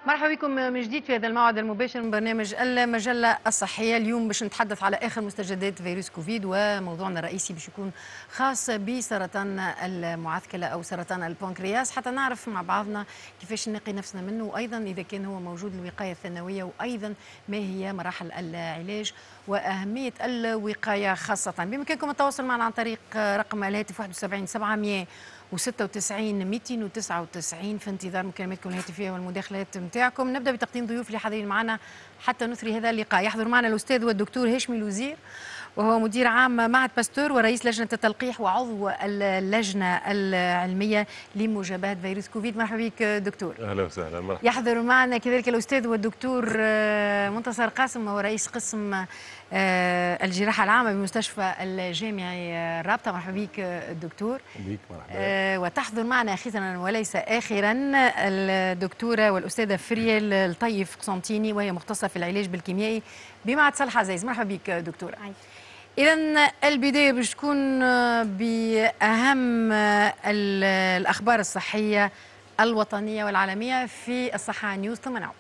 مرحبا بكم من جديد في هذا الموعد المباشر من برنامج المجلة الصحية. اليوم باش نتحدث على آخر مستجدات فيروس كوفيد، وموضوعنا الرئيسي باش يكون خاص بسرطان المعثكلة أو سرطان البنكرياس، حتى نعرف مع بعضنا كيفاش نقي نفسنا منه، وأيضا إذا كان هو موجود الوقاية الثانوية، وأيضا ما هي مراحل العلاج وأهمية الوقاية خاصة. بإمكانكم التواصل معنا عن طريق رقم الهاتف 71 700 و96 299 في انتظار مكالماتكم الهاتفيه والمداخلات نتاعكم. نبدا بتقديم ضيوف اللي حاضرين معنا حتى نثري هذا اللقاء. يحضر معنا الاستاذ والدكتور هاشمي لوزير، وهو مدير عام معهد باستور ورئيس لجنه التلقيح وعضو اللجنه العلميه لمجابهه فيروس كوفيد. مرحبا بك دكتور. اهلا وسهلا. مرحبا. يحضر معنا كذلك الاستاذ والدكتور منتصر قاسم، وهو رئيس قسم الجراحه العامه بمستشفى الجامعي الرابطه. مرحبا بك الدكتور. بيك مرحبا. وتحضر معنا اخيرا وليس اخرا الدكتوره والاستاذه فريال الطيف قسنطيني، وهي مختصه في العلاج بالكيميائي بمعهد صالح عزيز. مرحبا بك دكتوره. إذا البداية باش تكون بأهم الأخبار الصحية الوطنية والعالمية في الصحة نيوز، ثم نعود.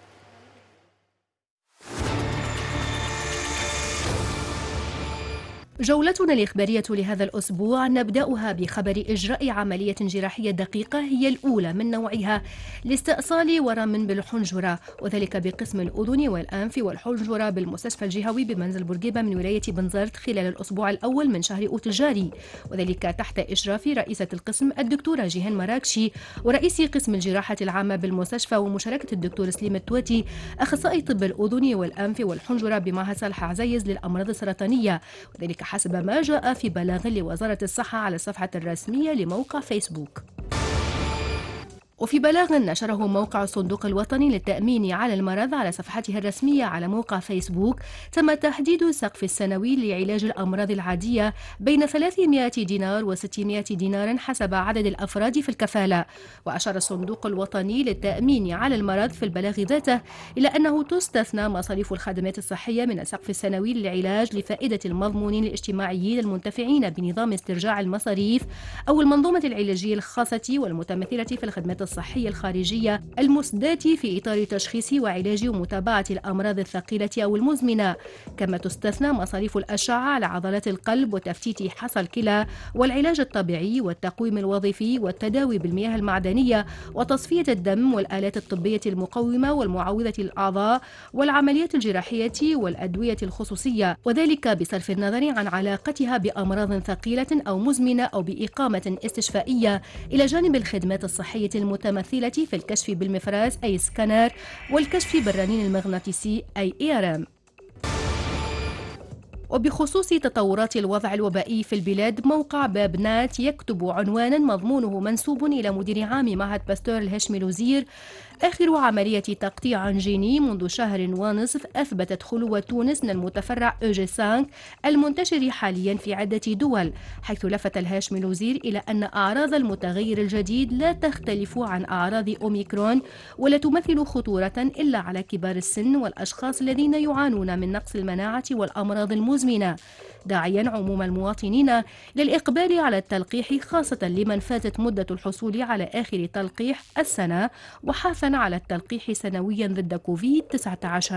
جولتنا الإخبارية لهذا الأسبوع نبدأها بخبر إجراء عملية جراحية دقيقة هي الأولى من نوعها لاستئصال ورم بالحنجرة، وذلك بقسم الأذن والأنف والحنجرة بالمستشفى الجهوي بمنزل بورقيبة من ولاية بنزرت خلال الأسبوع الأول من شهر أوت الجاري، وذلك تحت إشراف رئيسة القسم الدكتورة جيهان مراكشي ورئيس قسم الجراحة العامة بالمستشفى، ومشاركة الدكتور سليم التواتي أخصائي طب الأذن والأنف والحنجرة بمعهد صالح عزيز للأمراض السرطانية، وذلك حسب ما جاء في بلاغ لوزارة الصحة على الصفحة الرسمية لموقع فيسبوك. وفي بلاغ نشره موقع الصندوق الوطني للتأمين على المرض على صفحته الرسمية على موقع فيسبوك، تم تحديد السقف السنوي لعلاج الأمراض العادية بين 300 دينار و600 دينار حسب عدد الأفراد في الكفالة. وأشار الصندوق الوطني للتأمين على المرض في البلاغ ذاته إلى أنه تستثنى مصاريف الخدمات الصحية من السقف السنوي للعلاج لفائدة المضمونين الاجتماعيين المنتفعين بنظام استرجاع المصاريف أو المنظومة العلاجية الخاصة والمتمثلة في الخدمات الصحية الخارجية المسداة في إطار تشخيص وعلاج ومتابعة الأمراض الثقيلة أو المزمنة. كما تستثنى مصاريف الأشعة على عضلات القلب وتفتيت حصى الكلى والعلاج الطبيعي والتقويم الوظيفي والتداوي بالمياه المعدنية وتصفية الدم والآلات الطبية المقومة والمعوضة الأعضاء والعمليات الجراحية والأدوية الخصوصية، وذلك بصرف النظر عن علاقتها بأمراض ثقيلة أو مزمنة أو بإقامة استشفائية، إلى جانب الخدمات الصحية المتمثلة في الكشف بالمفراس أي سكانر والكشف بالرنين المغناطيسي أي ERM. وبخصوص تطورات الوضع الوبائي في البلاد، موقع بابنات يكتب عنوانا مضمونه منسوب إلى مدير عام معهد باستور الهاشمي لوزير: آخر عملية تقطيع جيني منذ شهر ونصف أثبتت خلو تونس من المتفرع OG5 المنتشر حاليا في عدة دول، حيث لفت الهاشمي لوزير إلى أن أعراض المتغير الجديد لا تختلف عن أعراض أوميكرون ولا تمثل خطورة إلا على كبار السن والأشخاص الذين يعانون من نقص المناعة والأمراض المزمنة، داعيا عموم المواطنين للإقبال على التلقيح خاصة لمن فاتت مدة الحصول على آخر تلقيح السنة، وحثا على التلقيح سنويا ضد كوفيد-19.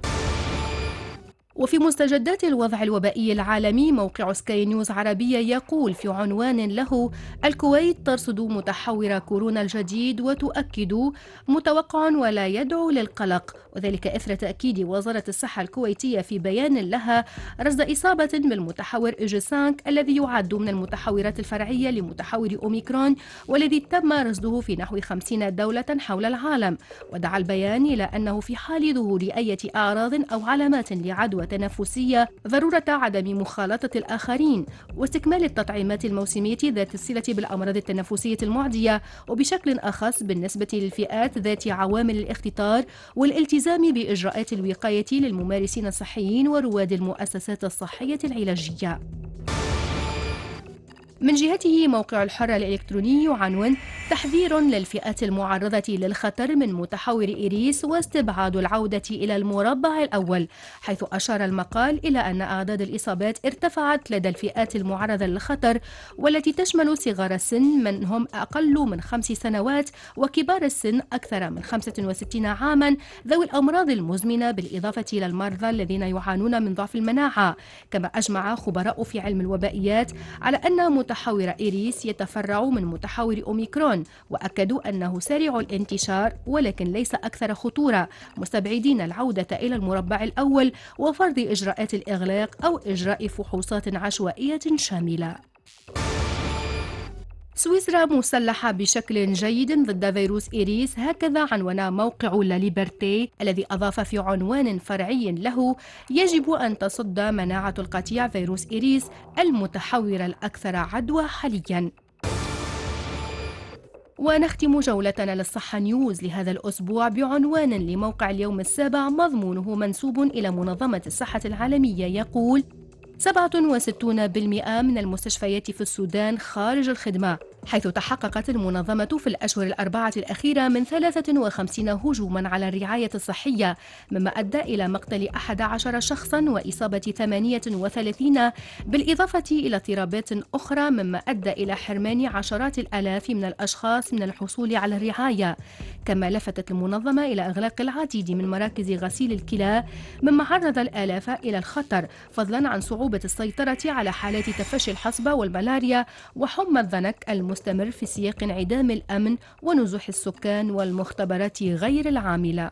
وفي مستجدات الوضع الوبائي العالمي، موقع سكاي نيوز عربية يقول في عنوان له: الكويت ترصد متحور كورونا الجديد وتؤكد متوقع ولا يدعو للقلق، وذلك إثر تأكيد وزارة الصحة الكويتية في بيان لها رصد إصابة بالمتحور OG5 الذي يعد من المتحورات الفرعية لمتحور أوميكرون، والذي تم رصده في نحو 50 دولة حول العالم. ودعا البيان إلى أنه في حال ظهور أي أعراض أو علامات لعدوى تنفسية ضرورة عدم مخالطة الآخرين واستكمال التطعيمات الموسمية ذات الصلة بالأمراض التنفسية المعدية، وبشكل أخص بالنسبة للفئات ذات عوامل الاختطار، والالتزام بإجراءات الوقاية للممارسين الصحيين ورواد المؤسسات الصحية العلاجية. من جهته موقع الحرة الإلكتروني يعنون تحذير للفئات المعرضة للخطر من متحور إيريس واستبعاد العودة إلى المربع الأول، حيث أشار المقال إلى أن أعداد الإصابات ارتفعت لدى الفئات المعرضة للخطر والتي تشمل صغار السن من هم أقل من 5 سنوات وكبار السن أكثر من 65 عاما ذوي الأمراض المزمنة، بالإضافة إلى المرضى الذين يعانون من ضعف المناعة. كما أجمع خبراء في علم الوبائيات على أن متحور إيريس يتفرع من متحور أوميكرون، وأكدوا أنه سريع الانتشار ولكن ليس أكثر خطورة، مستبعدين العودة إلى المربع الأول وفرض إجراءات الإغلاق أو إجراء فحوصات عشوائية شاملة. سويسرا مسلحة بشكل جيد ضد فيروس إيريس، هكذا عنوان موقع لا ليبرتي، الذي أضاف في عنوان فرعي له: يجب أن تصد مناعة القطيع فيروس إيريس المتحور الأكثر عدوى حاليا. ونختم جولتنا للصحة نيوز لهذا الأسبوع بعنوان لموقع اليوم السابع مضمونه منسوب إلى منظمة الصحة العالمية يقول: 67% من المستشفيات في السودان خارج الخدمة، حيث تحققت المنظمة في الأشهر الأربعة الأخيرة من 53 هجوما على الرعاية الصحية، مما أدى إلى مقتل 11 شخصا وإصابة 38، بالإضافة إلى اضطرابات أخرى، مما أدى إلى حرمان عشرات الآلاف من الأشخاص من الحصول على الرعاية. كما لفتت المنظمة إلى إغلاق العديد من مراكز غسيل الكلى، مما عرض الآلاف إلى الخطر، فضلا عن صعوبة السيطرة على حالات تفشي الحصبة والملاريا وحمى الضنك المستمر في سياق انعدام الأمن ونزوح السكان والمختبرات غير العاملة.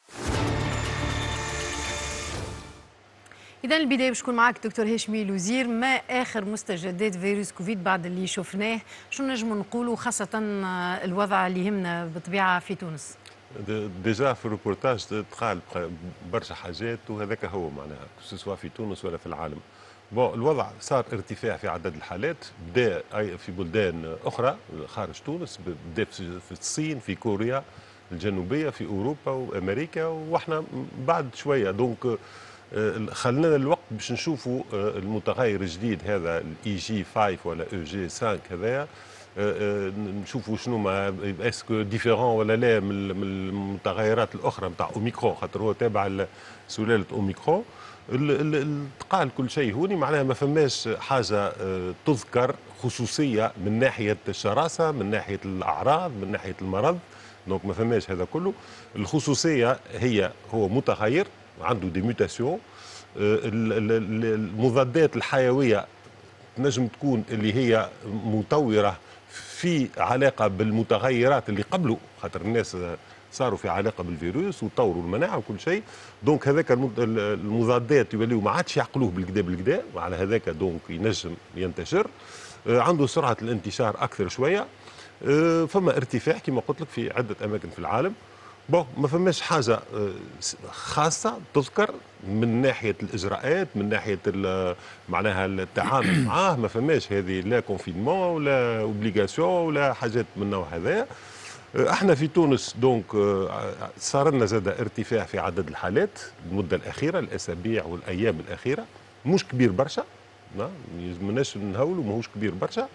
إذا البداية باش نكون معك دكتور هاشمي لوزير، ما آخر مستجدات فيروس كوفيد بعد اللي شفناه؟ شو نجم نقولوا خاصة الوضع اللي يهمنا بالطبيعة في تونس؟ ديجا في الروبورتاج تقال برشا حاجات، وهذاك هو معناها سواء في تونس ولا في العالم. بون الوضع صار ارتفاع في عدد الحالات، بدا في بلدان اخرى خارج تونس، بدا في الصين، في كوريا الجنوبيه، في اوروبا وامريكا، واحنا بعد شويه دونك خلينا الوقت باش نشوفوا المتغير الجديد هذا الاي جي 5 ولا او جي 5 هذايا، نشوفوا شنو ما اسكو ديفيرون ولا لا من المتغيرات الاخرى نتاع اوميكرون، خاطر هو تابع سلاله اوميكرون. قال كل شيء هوني معناها ما فماش حاجه تذكر خصوصيه من ناحيه الشراسه، من ناحيه الاعراض، من ناحيه المرض، دونك ما فماش هذا كله. الخصوصيه هو متغير عنده دي ميوتاسيون. المضادات الحيويه تنجم تكون اللي هي مطوره في علاقه بالمتغيرات اللي قبله، خاطر الناس صاروا في علاقه بالفيروس وطوروا المناعه وكل شيء، دونك هذاك المضادات يوليو ما عادش يعقلوه بالكدا وعلى هذاك دونك ينجم ينتشر، عنده سرعه الانتشار اكثر شويه، فما ارتفاع كما قلت لك في عده اماكن في العالم. بون ما فماش حاجه خاصه تذكر من ناحيه الاجراءات، من ناحيه معناها التعامل معاه، ما فماش هذه لا كونفينمون ولا اوبليغاسيون ولا حاجات من النوع هذا. احنا في تونس دونك صار لنا زاد ارتفاع في عدد الحالات المده الاخيره، الاسابيع والايام الاخيره، مش كبير برشا، ما يلزمناش نهولوا، ماهوش كبير برشا،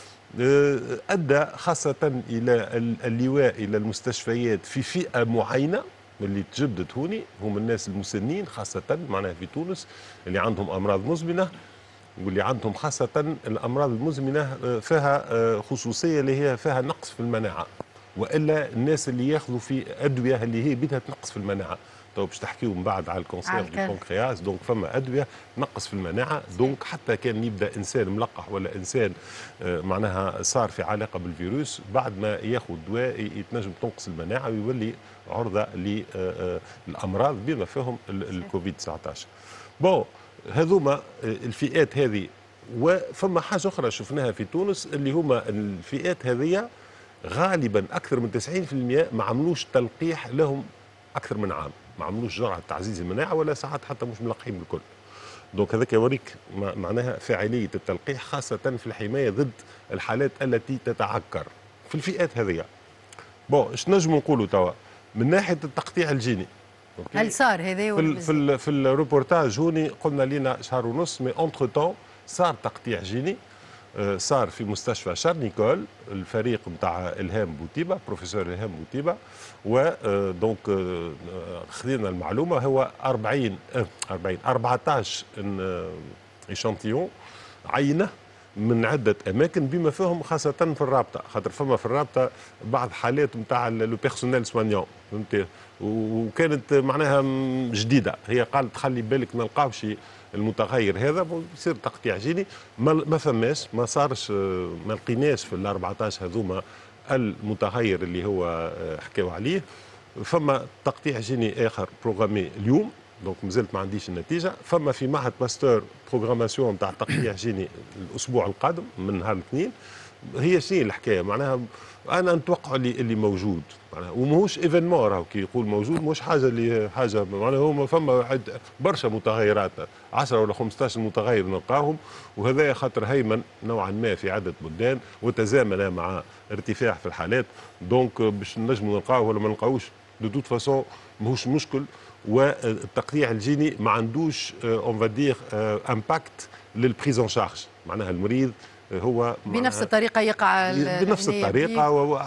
ادى خاصه الى اللواء الى المستشفيات في فئه معينه اللي تجدد هوني، هم الناس المسنين خاصه معناها في تونس اللي عندهم امراض مزمنه، واللي عندهم خاصه الامراض المزمنه فيها خصوصيه اللي هي فيها نقص في المناعه، والا الناس اللي ياخذوا في ادويه اللي هي بدها تنقص في المناعه. تو باش تحكيوا من بعد على الكونسير دي بونكرياس، دونك فما ادويه تنقص في المناعه، دونك حتى كان يبدا انسان ملقح ولا انسان معناها صار في علاقه بالفيروس، بعد ما ياخذ دواء يتنجم تنقص المناعه ويولي عرضه للامراض بما فيهم الكوفيد 19. بون هذوما الفئات هذه، وفما حاجه اخرى شفناها في تونس اللي هما الفئات هذه غالبا اكثر من 90% ما عملوش تلقيح لهم اكثر من عام، ما عملوش جرعه تعزيز المناعه ولا ساعات حتى مش ملقحين بالكل. دونك هذاك يوريك معناها فاعليه التلقيح خاصه في الحمايه ضد الحالات التي تتعكر في الفئات هذه. بون اش نجم نقولوا توا من ناحيه التقطيع الجيني؟ هل صار هذا في الروبورتاج هوني قلنا لنا شهر ونص، مي اونتر تون صار تقطيع جيني، صار في مستشفى شارنيكول، الفريق نتاع الهام بوتيبه، بروفيسور الهام بوتيبه، ودونك خذينا المعلومه هو 14 ايشانتيون عينه من عده اماكن بما فيهم خاصه في الرابطه، خاطر فما في الرابطه بعض حالات نتاع لو بيرسونيل سوانيون فهمت، وكانت معناها جديده، هي قالت خلي بالك ما نلقاوش المتغير هذا يصير تقطيع جيني، ما فماش، ما صارش، ما لقيناش في ال 14 هذوما المتغير اللي هو حكاوا عليه. فما تقطيع جيني اخر بروغرامي اليوم، دونك مازلت ما عنديش النتيجه. فما في معهد باستور بروغراماسيون تاع تقطيع جيني الاسبوع القادم من نهار الاثنين. هي شنو الحكايه معناها؟ انا نتوقع اللي موجود معناها، وماهوش ايفينمون، راهو كي يقول موجود مش حاجه اللي حاجه معناها، هما فما برشا متغيرات 10 ولا 15 متغير نلقاهم، وهذا خاطر هيمن نوعا ما في عده بلدان وتزامن مع ارتفاع في الحالات، دونك باش نجموا نلقاوه ولا ما نلقاوش دو توت فاسون ماهوش مشكل. والتقطيع الجيني ما عندوش اون فادير امباكت للبريزون شارج، معناها المريض هو بنفس الطريقه يقع بنفس الطريقه،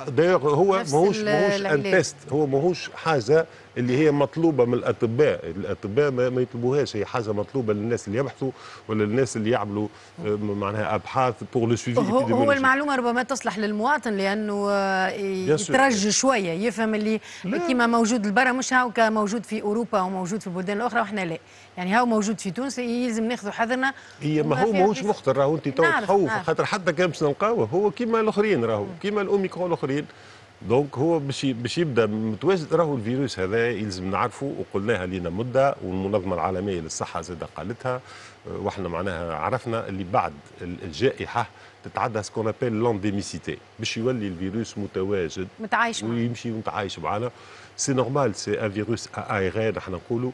هو ماهوش ان تيست، هو ماهوش حاجه اللي هي مطلوبه من الاطباء ما يطلبوهاش، هي حاجه مطلوبه للناس اللي يبحثوا ولا للناس اللي يعملوا معناها ابحاث بور لو سويفي. هو المعلومه ربما تصلح للمواطن لانه يترجى شويه، يفهم اللي كما موجود لبرا مش هاكا موجود في اوروبا وموجود في البلدان الاخرى واحنا لا، يعني هاو موجود في تونس يلزم ناخذوا حذرنا. هي ما هو ماهوش مخطر، راهو انت تو تخوف خاطر حتى كان باش نلقاوه هو كيما الاخرين، راهو كيما الاوميكرون الاخرين، دونك هو باش يبدا متواجد. راهو الفيروس هذا يلزم نعرفه وقلناها لنا مده، والمنظمه العالميه للصحه زاد قالتها، واحنا معناها عرفنا اللي بعد الجائحه تتعدى سكون ابيل لانديميسيتي، باش يولي الفيروس متواجد متعايش معنا ويمشي متعايش معنا. سي نورمال، سي ان فيروس اي ار ان، احنا نقولوا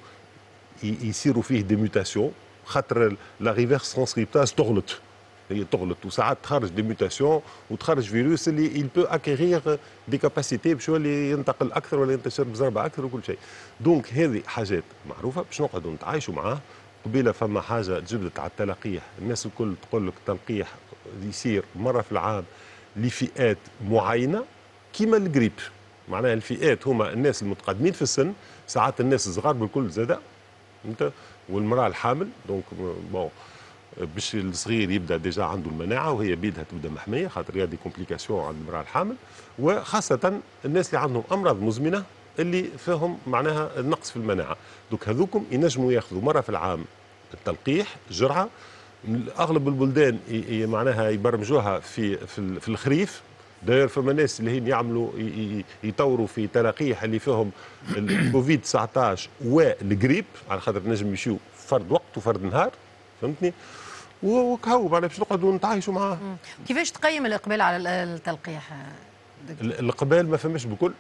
يصيروا فيه دي ميوتاسيون، خاطر لا ريفيرس ترانسكريبتاز تغلط، هي تغلط وساعات تخرج دي ميوتاسيون وتخرج فيروس اللي il peut acquérir دي كاباسيتي باش يولي ينتقل اكثر ولا ينتشر بزربه اكثر وكل شيء. دونك هذه حاجات معروفه باش نقعدوا نتعايشوا معاه. قبيله فما حاجه جبدت على التلقيح، الناس الكل تقول لك التلقيح يصير مره في العام لفئات معينه كيما الجريب، معناها الفئات هما الناس المتقدمين في السن، ساعات الناس الصغار بالكل زاده انت، والمراه الحامل، دونك بون باش الصغير يبدا ديجا عنده المناعه وهي بيدها تبدا محميه، خاطر يا دي كومبليكاسيون عند المراه الحامل، وخاصه الناس اللي عندهم امراض مزمنه اللي فيهم معناها النقص في المناعه، دوك هذوكم ينجموا ياخذوا مره في العام التلقيح جرعه. اغلب البلدان معناها يبرمجوها في الخريف. داير فما ناس اللي هي يعملوا يطوروا في تلقيح اللي فيهم الكوفيد 19 والجريب، على خاطر نجم يمشيو فرد وقت وفرد نهار، فهمتني؟ وكهو معناها باش نقعدوا نتعايشوا معاه. كيفاش تقيم الاقبال على التلقيح؟ الاقبال ما فماش بكل،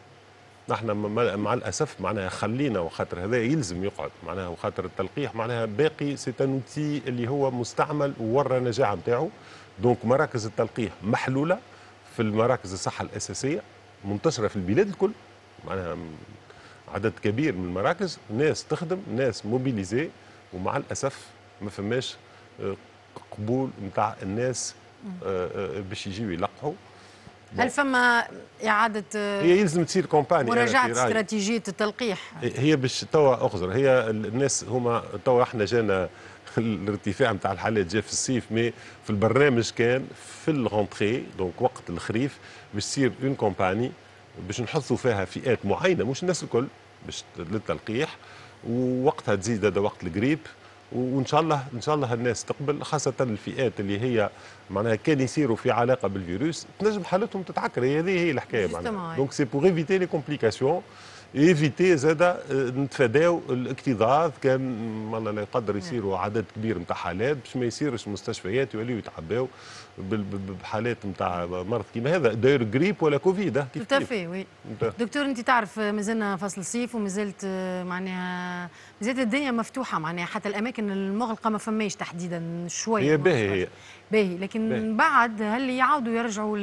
نحن مع الاسف معناها خلينا، وخاطر هذا يلزم يقعد معناها، وخاطر التلقيح معناها باقي سي ان اوتي اللي هو مستعمل وورى النجاعه نتاعو. دونك مراكز التلقيح محلوله في المراكز الصحه الاساسيه منتشره في البلاد الكل، معناها عدد كبير من المراكز، ناس تخدم، ناس موبيليزي، ومع الاسف ما فماش قبول نتاع الناس باش يجيو يلقحوا. هل فما إعادة هي يلزم تصير كومباني مراجعة استراتيجية التلقيح؟ هي باش توا أخزر، هي الناس هما توا احنا جانا الارتفاع نتاع الحالات جا في الصيف، مي في البرنامج كان في الغونتري دونك وقت الخريف باش تصير اون كومباني باش نحطوا فيها فئات معينة مش الناس الكل باش للتلقيح، ووقتها تزيد هذا وقت القريب، وان شاء الله ان شاء الله الناس تقبل، خاصه الفئات اللي هي معناها كان يصيروا في علاقه بالفيروس تنجم حالتهم تتعكر، هذه هي الحكايه معناها. دونك سي بور ايفيتي لي كومبليكاسيون، ايفيتي زاد نتفاداو الاكتظاظ، كان والله لا يقدر يصيروا عدد كبير نتاع حالات باش ما يصيرش مستشفيات يوليو يتعباو بحالات نتاع مرض كيما هذا، داير جريب ولا كوفيد. كيف تفي وي دكتور، انت تعرف مازلنا فصل صيف ومازلت معناها مازالت الدنيا مفتوحه، معناها حتى الاماكن المغلقه ما فماش تحديدا شويه. هي باهي باهي، لكن بعد هل يعاودوا يرجعوا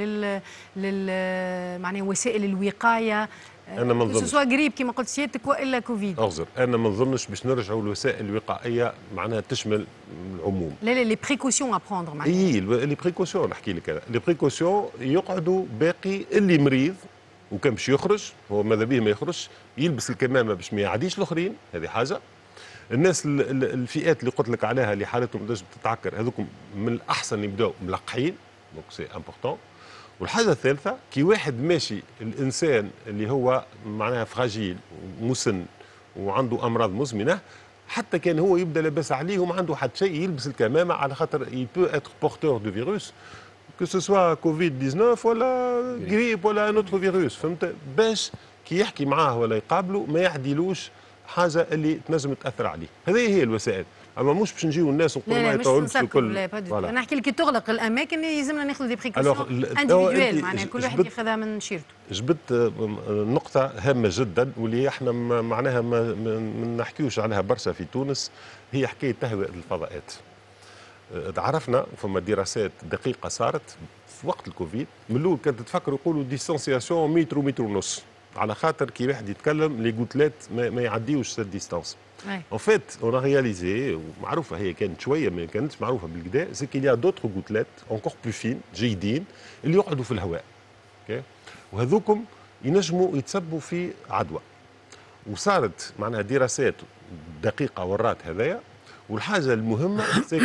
معناها وسائل الوقايه؟ انا ما نظنش سواء قريب كما قلت سيادتك والا كوفيد. اغزر، انا ما نظنش باش نرجعوا للوسائل الوقائيه معناها تشمل العموم. لا لي بريكوسيون ابروندر معناها. اي لي بريكوسيون نحكي لك انا، لي بريكوسيون يقعدوا باقي اللي مريض وكان باش يخرج، هو ماذا به ما يخرجش، يلبس الكمامه باش ما يعديش الاخرين، هذه حاجه. الناس الفئات اللي قلت لك عليها اللي حالتهم تنجم تتعكر، هذوكم من الاحسن يبداو ملقحين، دونك سي امبورتون. والحاجه الثالثه كي واحد ماشي، الانسان اللي هو معناها فراجيل ومسن وعنده امراض مزمنه، حتى كان هو يبدا لاباس عليه وما عنده حتى شيء، يلبس الكمامه على خاطر il peut être porteur de virus que ce soit Covid-19 ولا غريب ولا ان اوتر فيروس، فهمت؟ باش كي يحكي معاه ولا يقابله ما يعديلوش حاجه اللي تنجم تاثر عليه. هذه هي الوسائل، اما مش باش نجيو الناس ونقول لا ما مش يطولش الكل. لا انا نحكي لك تغلق الاماكن يلزمنا ناخذ دي بريكوسيون Alors, انديفيدوال، معناها كل واحد ياخذها من شيرته. جبت نقطة هامة جدا واللي احنا معناها ما نحكيوش عليها برشا في تونس، هي حكاية تهوية الفضاءات. عرفنا فما دراسات دقيقة صارت في وقت الكوفيد، من الأول كانت تفكروا يقولوا ديستانسياسيون متر ومتر ونص، على خاطر كي واحد يتكلم لي غوتلات ما يعديوش سيت ديستانس. En fait, on a réalisé, معروفة هي كانت شوية ما كانتش معروفة بالكدا، سي كيل يا دوتر غوتلات انكور بلو فين جيدين اللي يقعدوا في الهواء. اوكي؟ وهذوكم ينجموا يتسبوا في عدوى. وصارت معناها دراسات دقيقة ورات هذايا، والحاجة المهمة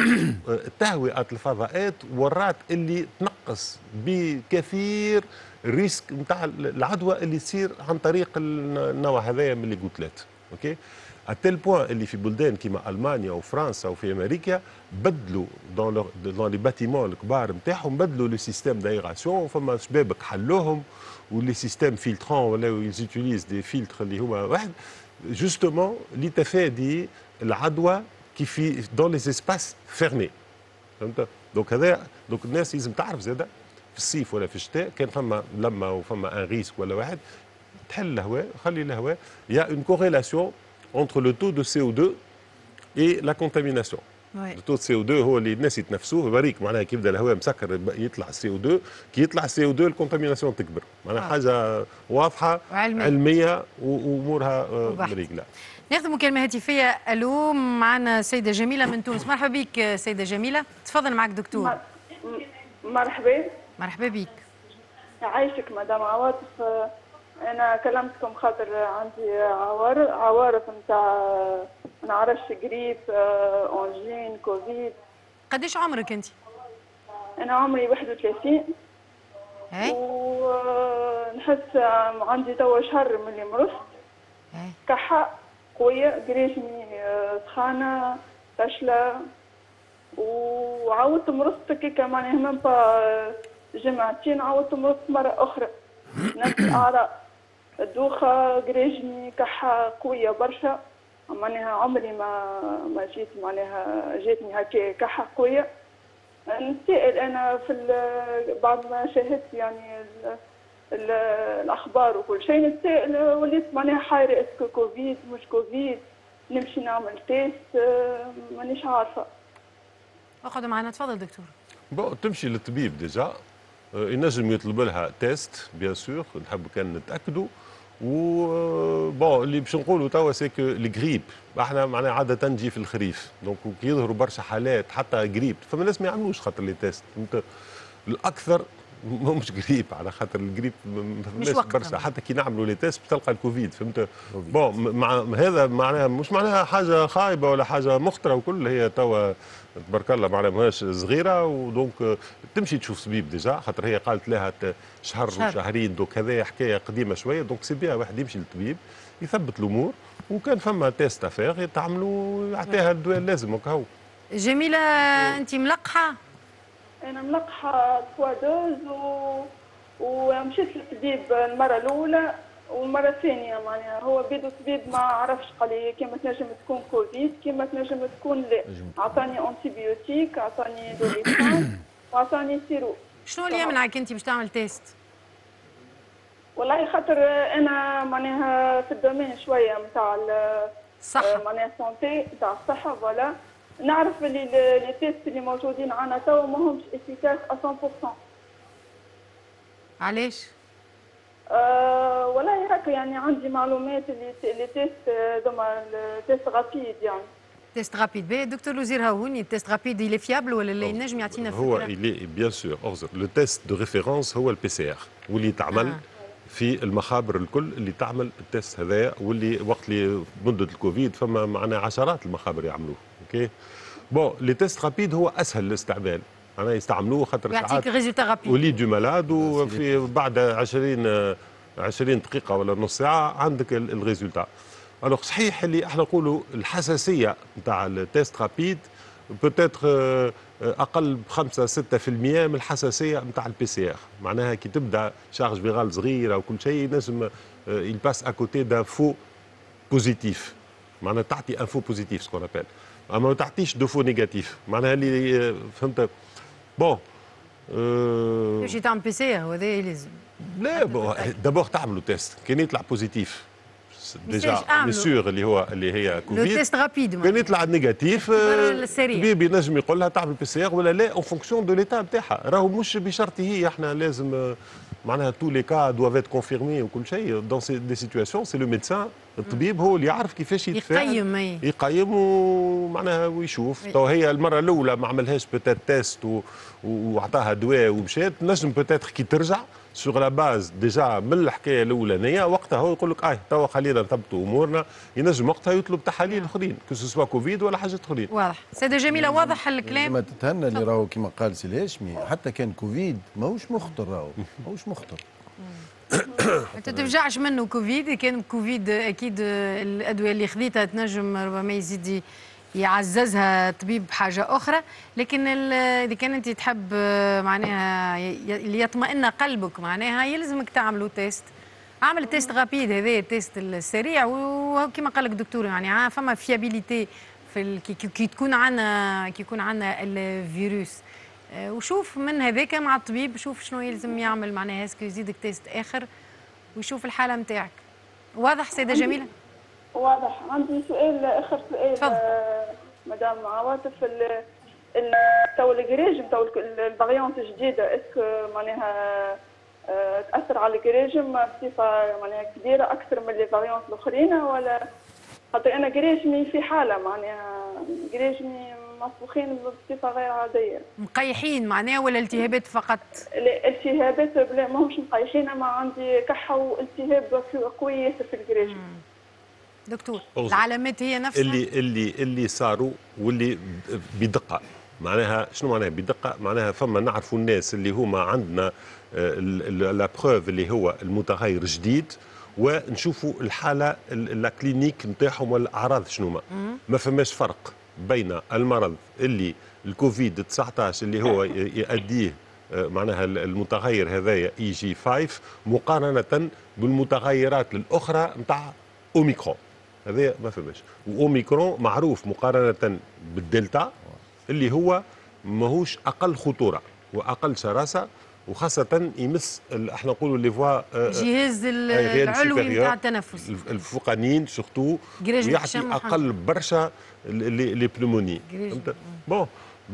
تهوئة الفضاءات ورات اللي تنقص بكثير الريسك نتاع العدوى اللي تصير عن طريق النوع هذايا من اللي غوتلات. اوكي؟ اتيل بوان اللي في بلدان كيما المانيا وفرنسا وفي امريكا بدلوا دون لي باتيمون الكبار نتاعهم، بدلوا لو سيستيم دايغاسيون، فما شبابك حلوهم ولي سيستيم فيلترون ولاو يوتيليز دي فيلتر اللي هما واحد جوستومون لتفادي العدوى كي في دون لي اسباس فيرمي. فهمت؟ دونك هذا دونك الناس لازم تعرف زاده في الصيف ولا في الشتاء كان فما لما وفما ان ريسك ولا واحد، تحل الهواء، خلي الهواء. Il y a une corrélation entre le taux de CO2 et la contamination. Le taux de CO2 هو اللي الناس يتنفسوه، يوريك معناها كي يبدا الهواء مسكر يطلع CO2، كي يطلع CO2 الكونتاميناسيون تكبر، معناها حاجه واضحه علميه وامورها مريقله. ناخذ مكالمه هاتفيه. الو، معنا سيده جميله من تونس. مرحبا بك سيده جميله، تفضل معك دكتور. مرحبا. مرحبا بك. يعيشك مدام عواطف. انا كلمتكم خاطر عندي عوارض نتاع ما نعرفش قريب، اونجين، كوفيد. قديش عمرك انت؟ انا عمري 31. ونحس عندي توا شهر من اللي مرضت. كحة قوية، قريجني سخانة، فشلة، وعاودت مرضت كيكا معناها من جمعتين، عاودت مرضت مرة أخرى نفس الأعراض، الدوخة، قريجني، كحة قوية برشا، معناها عمري ما جيت معناها جاتني هكا كحة قوية. نتسائل أنا بعد ما شاهدت يعني الأخبار وكل شيء، نتسائل وليت معناها حايرة اسكو كوفيد مش كوفيد، نمشي نعمل تيست، مانيش عارفة. اقعدوا معنا، تفضل دكتور. بون تمشي للطبيب ديجا، ينجم يطلب لها تيست بيان سور، نحب كان نتاكدوا. و بون اللي باش نقولوا توا سي كو الغريب احنا معناها عاده نجي في الخريف، دونك كي يظهروا برشا حالات حتى غريب، فما الناس ما يعملوش خاطر لي تيست، فهمت؟ الاكثر مش قريب على خاطر القريب ما فماش برشا، حتى كي نعملوا لي تيست بتلقى الكوفيد، فهمت؟ بون مع هذا معناها مش معناها حاجه خايبه ولا حاجه مخطره وكل، هي توا تبارك الله معناها ماهيش صغيره، ودونك تمشي تشوف طبيب ديجا، خاطر هي قالت لها شهر وشهرين، دونك هذا حكايه قديمه شويه، دونك سي بيان واحد يمشي للطبيب يثبت الامور، وكان فما تيست افير يتعملوا يعطيها الدواء اللازم. هكا هو. جميله، انت ملقحه؟ انا ملقحه 3 دوز ومشيت للطبيب المره الاولى والمره الثانيه، معناها هو بيدو طبيب ما عرفش، قال لي كيما تنجم تكون كوفيد كيما تنجم تكون لا، عطاني انتيبيوتيك، عطاني دوليسان وعطاني سيرو. شنو اللي يمنعك انت باش تعمل تيست؟ والله خاطر انا معناها في الدومين شويه نتاع الصحه، معناها سونتي نتاع الصحه، فوالا، نعرف اللي لي تيست اللي موجودين عنا توا ماهمش افيكاس 100%. علاش؟ والله هكا يعني عندي معلومات اللي لي تيست هذوما تيست غابيد يعني. تيست رابيد. باهي دكتور لوزير هاوني، التيست رابيد اللي فيابل ولا اللي ينجم يعطينا هو فكره؟ اللي بيان سور اغزر لو تيست دو ريفيرونس هو البي سي ار، واللي تعمل في المخابر الكل اللي تعمل التيست هذايا، واللي وقت اللي مده الكوفيد فما معنا عشرات المخابر يعملوه. اوكي بون لي تيست رابيد هو اسهل الاستعمال، معناها يستعملوه خاطر يعطيك ريزولتا رابيد ولي دو مالاد، وفي بعد 20 دقيقه ولا نص ساعه عندك الريزولتا. الوغ صحيح اللي احنا نقولوا الحساسيه نتاع التيست رابيد بوتيتر اقل ب 5-6% من الحساسيه نتاع البي سي ار، معناها كي تبدا شارج فيرال صغيره وكل شيء ينجم يلباس اكوتي دان فو بوزيتيف، معناها تعطي ان فو بوزيتيف سكون ابل، اما ما تعطيش دو فو نيجاتيف، معناها اللي فهمت. بون تمشي تعمل بي سي ار وهذا يلزم. لا دابور تعملوا تيست كان يطلع بوزيتيف ديجا مسيور اللي هي كوفيد، لو تيست رابيد كان يطلع نيجاتيف الطبيب ينجم يقول لها تعمل بي سي ار ولا لا اون فونكسيون دو ليتا نتاعها، راهو مش بشرط هي احنا لازم معناها تو لي كا دوف ات كونفيرمي وكل شيء دون دي سيتواسيون سي لو ميدسان، الطبيب هو اللي يعرف كيفاش يتفاعل يقيم ومعناها ويشوف. تو هي المره الاولى ما عملهاش بوتيت تيست وعطاها دواء ومشات، نجم بوتيت كي ترجع سوغ لا باز ديجا من الحكايه الاولانيه وقتها هو يقول لك توا خلينا نثبتوا امورنا، ينجم وقتها يطلب تحاليل اخرين كو سوا كوفيد ولا حاجات اخرين. واضح سيدة جميلة، واضح الكلام. ما تتهنى اللي راهو كما قال سي الهاشمي حتى كان كوفيد ماهوش مخطر، راهو ماهوش مخطر. ما تتفجعش منه كوفيد، كان كوفيد اكيد الادويه اللي خذيتها تنجم ربما يزيد يعززها طبيب بحاجه اخرى، لكن اذا كان انت تحب معناها اللي يطمئن قلبك معناها يلزمك تعملوا تيست. عمل تيست غابيد هذا التيست السريع، وكما قال لك الدكتور يعني فما فيابيليتي في كي يكون عندنا الفيروس. وشوف من هذاك مع الطبيب شوف شنو يلزم يعمل معناها اسكو يزيدك تيست اخر ويشوف الحاله نتاعك. واضح سيده جميله؟ واضح. عندي سؤال اخر سؤال. تفضل. مدام عواطف، تو الجريجم تو الفاريونت الجديده اسكو معناها تاثر على الجريجم بصفه معناها كبيره اكثر من لي فاريونت الاخرين، ولا خاطر انا جريجمي في حاله معناها جريجمي مصبوخين بصفه غير عاديه. مقيحين معناها ولا التهابات فقط؟ التهابات بلا ماهمش مقيحين، اما عندي كحه والتهاب قوي ياسر في الجريجم. دكتور العلامات هي نفسها اللي صاروا واللي بدقه، معناها شنو معناها بدقه؟ معناها فما نعرفوا الناس اللي هما عندنا لا بروف اللي هو المتغير جديد، ونشوفوا الحاله لا كلينيك نتاعهم والاعراض شنو ما فماش فرق بين المرض اللي الكوفيد 19 اللي هو يؤديه معناها المتغير هذايا اي جي 5 مقارنه بالمتغيرات الاخرى نتاع اوميكرون، هذا ما فماش. واوميكرون معروف مقارنه بالدلتا اللي هو ماهوش اقل خطوره واقل شراسه، وخاصه يمس احنا نقولوا لي فوا الجهاز العلوي نتاع التنفس الفوقانيين سورتو، ويعطي اقل برشا لي بنوموني. بون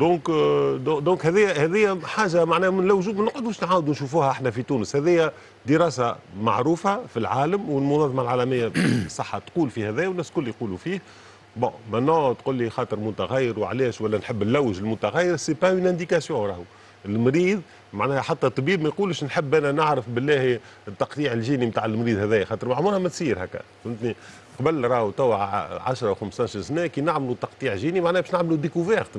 دونك هذه حاجه معناها من لوجود ما نقعدوش نعاودوا نشوفوها احنا في تونس، هذه دراسه معروفه في العالم والمنظمه العالميه للصحه تقول في هذا والناس الكل يقولوا فيه. بون مانون تقول لي خاطر متغير وعلاش ولا نحب نلوج المتغير، سي با اون انديكاسيون، راهو المريض معناها حتى الطبيب ما يقولش نحب انا نعرف بالله التقطيع الجيني نتاع المريض هذايا، خاطر عمرها ما تصير هكا، فهمتني؟ قبل راهو توا 10 و15 سنه كي نعملوا تقطيع جيني معناها باش نعملوا ديكوفيرت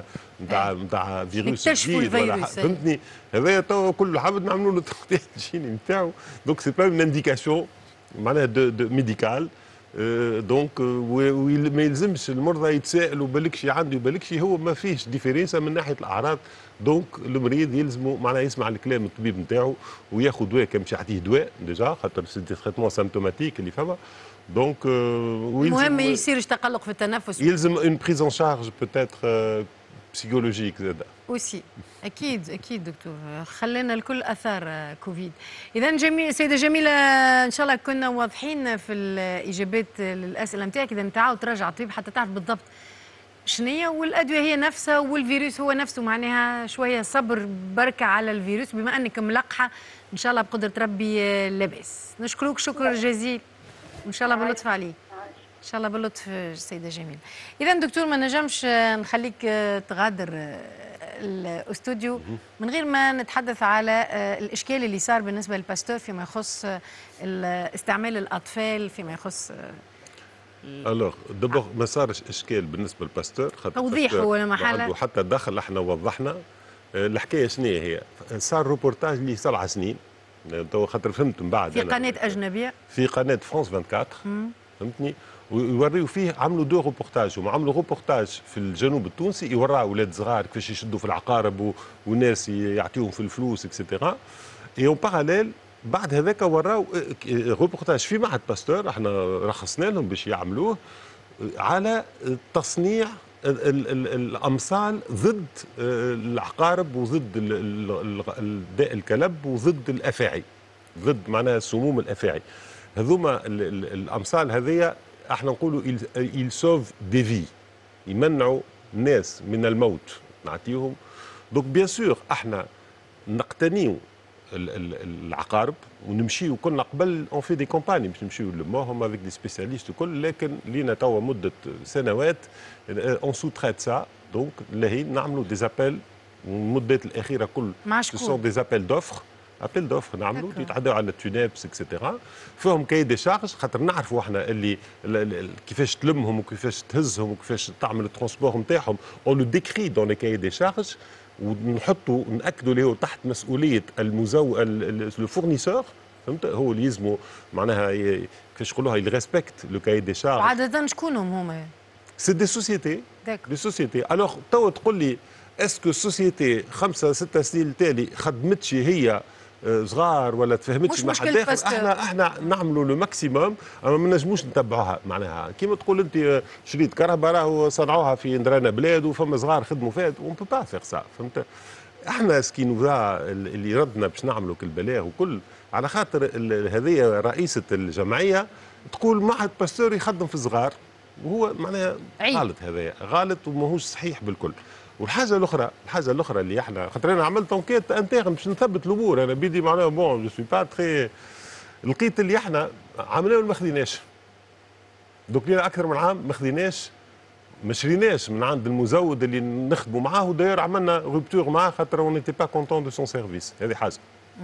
نتاع فيروس جديد ولا فهمتني؟ هذايا توا كل حابب نعملوا له التقطيع الجيني نتاعو، دونك سي با اون انديكاسيون معناها دو ميديكال. دونك ما يلزمش المرضى يتسائلوا بالكشي عنده بالكشي، هو ما فيش ديفيرنسا من ناحيه الاعراض. دونك المريض يلزموا معناها يسمع الكلام الطبيب نتاعو وياخذ دواء كان باش يعطيه دواء ديجا خاطر سي دي تريتمون سيمتوماتيك اللي فما. دونك المهم ما يصيرش تقلق في التنفس، يلزم اون بريز ان شارج بوتيتر بسيكولوجيك زاد اوسي. اكيد دكتور، خلينا الكل اثار كوفيد. اذا سيده جميله ان شاء الله كنا واضحين في الاجابات للاسئله نتاعك. اذا تعاود تراجع الطبيب حتى تعرف بالضبط شنية، والأدوية هي نفسها والفيروس هو نفسه، معناها شوية صبر بركة على الفيروس بما أنك ملقحة إن شاء الله بقدرة ربي لاباس. نشكرك شكر جزيل وإن شاء الله باللطف عليك، إن شاء الله باللطف السيدة جميل. إذا دكتور ما نجمش نخليك تغادر الاستوديو من غير ما نتحدث على الإشكال اللي صار بالنسبة للباستور فيما يخص استعمال الأطفال، فيما يخص الوغ دابور ما صارش اشكال بالنسبه للباستور، خاطر توضيح هو المحل وحتى دخل احنا وضحنا الحكايه شنو هي. صار روبورتاج لي 7 سنين تو، خاطر فهمت من بعد في قناه اجنبيه في قناه فرانس 24 فهمتني، ويوريو فيه عملوا دو روبورتاج. هما عملوا روبورتاج في الجنوب التونسي يوراو اولاد صغار كيفاش يشدوا في العقارب والناس يعطيهم في الفلوس اكسيتيرا. اي اون باراليل بعد هذاك وراو روبورتاج في معهد باستور، احنا رخصنا لهم باش يعملوه على تصنيع الامصال ضد العقارب وضد داء الكلب وضد الافاعي، ضد معناها سموم الافاعي. هذوما الامصال هذيا احنا نقولوا il sauve des vies، يمنعوا الناس من الموت نعطيهم. دونك بيان سور احنا نقتنيو العقارب ونمشيو كنا قبل اون في دي كومباني باش نمشيو لماهم افيك دي سبيسياليست وكل، لكن لينا توا مده سنوات اون سو تريت سا. دونك لاهي نعملوا دي زابيل والمدات الاخيره كل مع سو شكون؟ سون دي زابيل دوفر، ابيل دوفر نعملوا يتعداو على التونابس اكسيتيرا، فيهم كاي دي شارج خاطر نعرفوا احنا اللي كيفاش تلمهم وكيفاش تهزهم وكيفاش تعمل الترونسبور نتاعهم، اون لو ديكري دون لي كاي دي شارج، ونحطوا ناكدوا له تحت مسؤوليه لو فورنيسور، فهمت، هو اللي يلزموا معناها كيفاش نقولوها يريسبكت لو كاي دي شارج. وعاده شكونهم هما؟ سي دي سوسيتي، دي سوسيتي. الوغ توا تقول لي اسكو السوسيتي 5 6 سنين التالي خدمتش هي صغار ولا تفهمتش مع حد اخر، احنا نعملوا لو ماكسيموم، اما ما نجموش نتبعوها. معناها كيما تقول انت شريط كهرباء راهو صنعوها في ندرانا بلاد وفما صغار خدموا فيها، اون بو با فيغ سا، فهمت. احنا سكي نوفا اللي ردنا باش نعملوا كالبلاغ وكل، على خاطر هذه رئيسه الجمعيه تقول معهد باستور يخدم في الصغار، وهو معناها غلط، هذا غلط وماهوش صحيح بالكل. والحاجه الاخرى اللي احنا خاطر انا عملت انكيت انترن باش نثبت الامور، انا بيدي معناها بون جو سوي با تري، لقيت اللي احنا عملناه ما خذيناش. دوك لينا اكثر من عام ما خذيناش، ما شريناش من عند المزود اللي نخدموا معاه، وداير عملنا روبتور معاه خاطر اون نيتي با كونتون دو سون سيرفيس، هذه حاجه.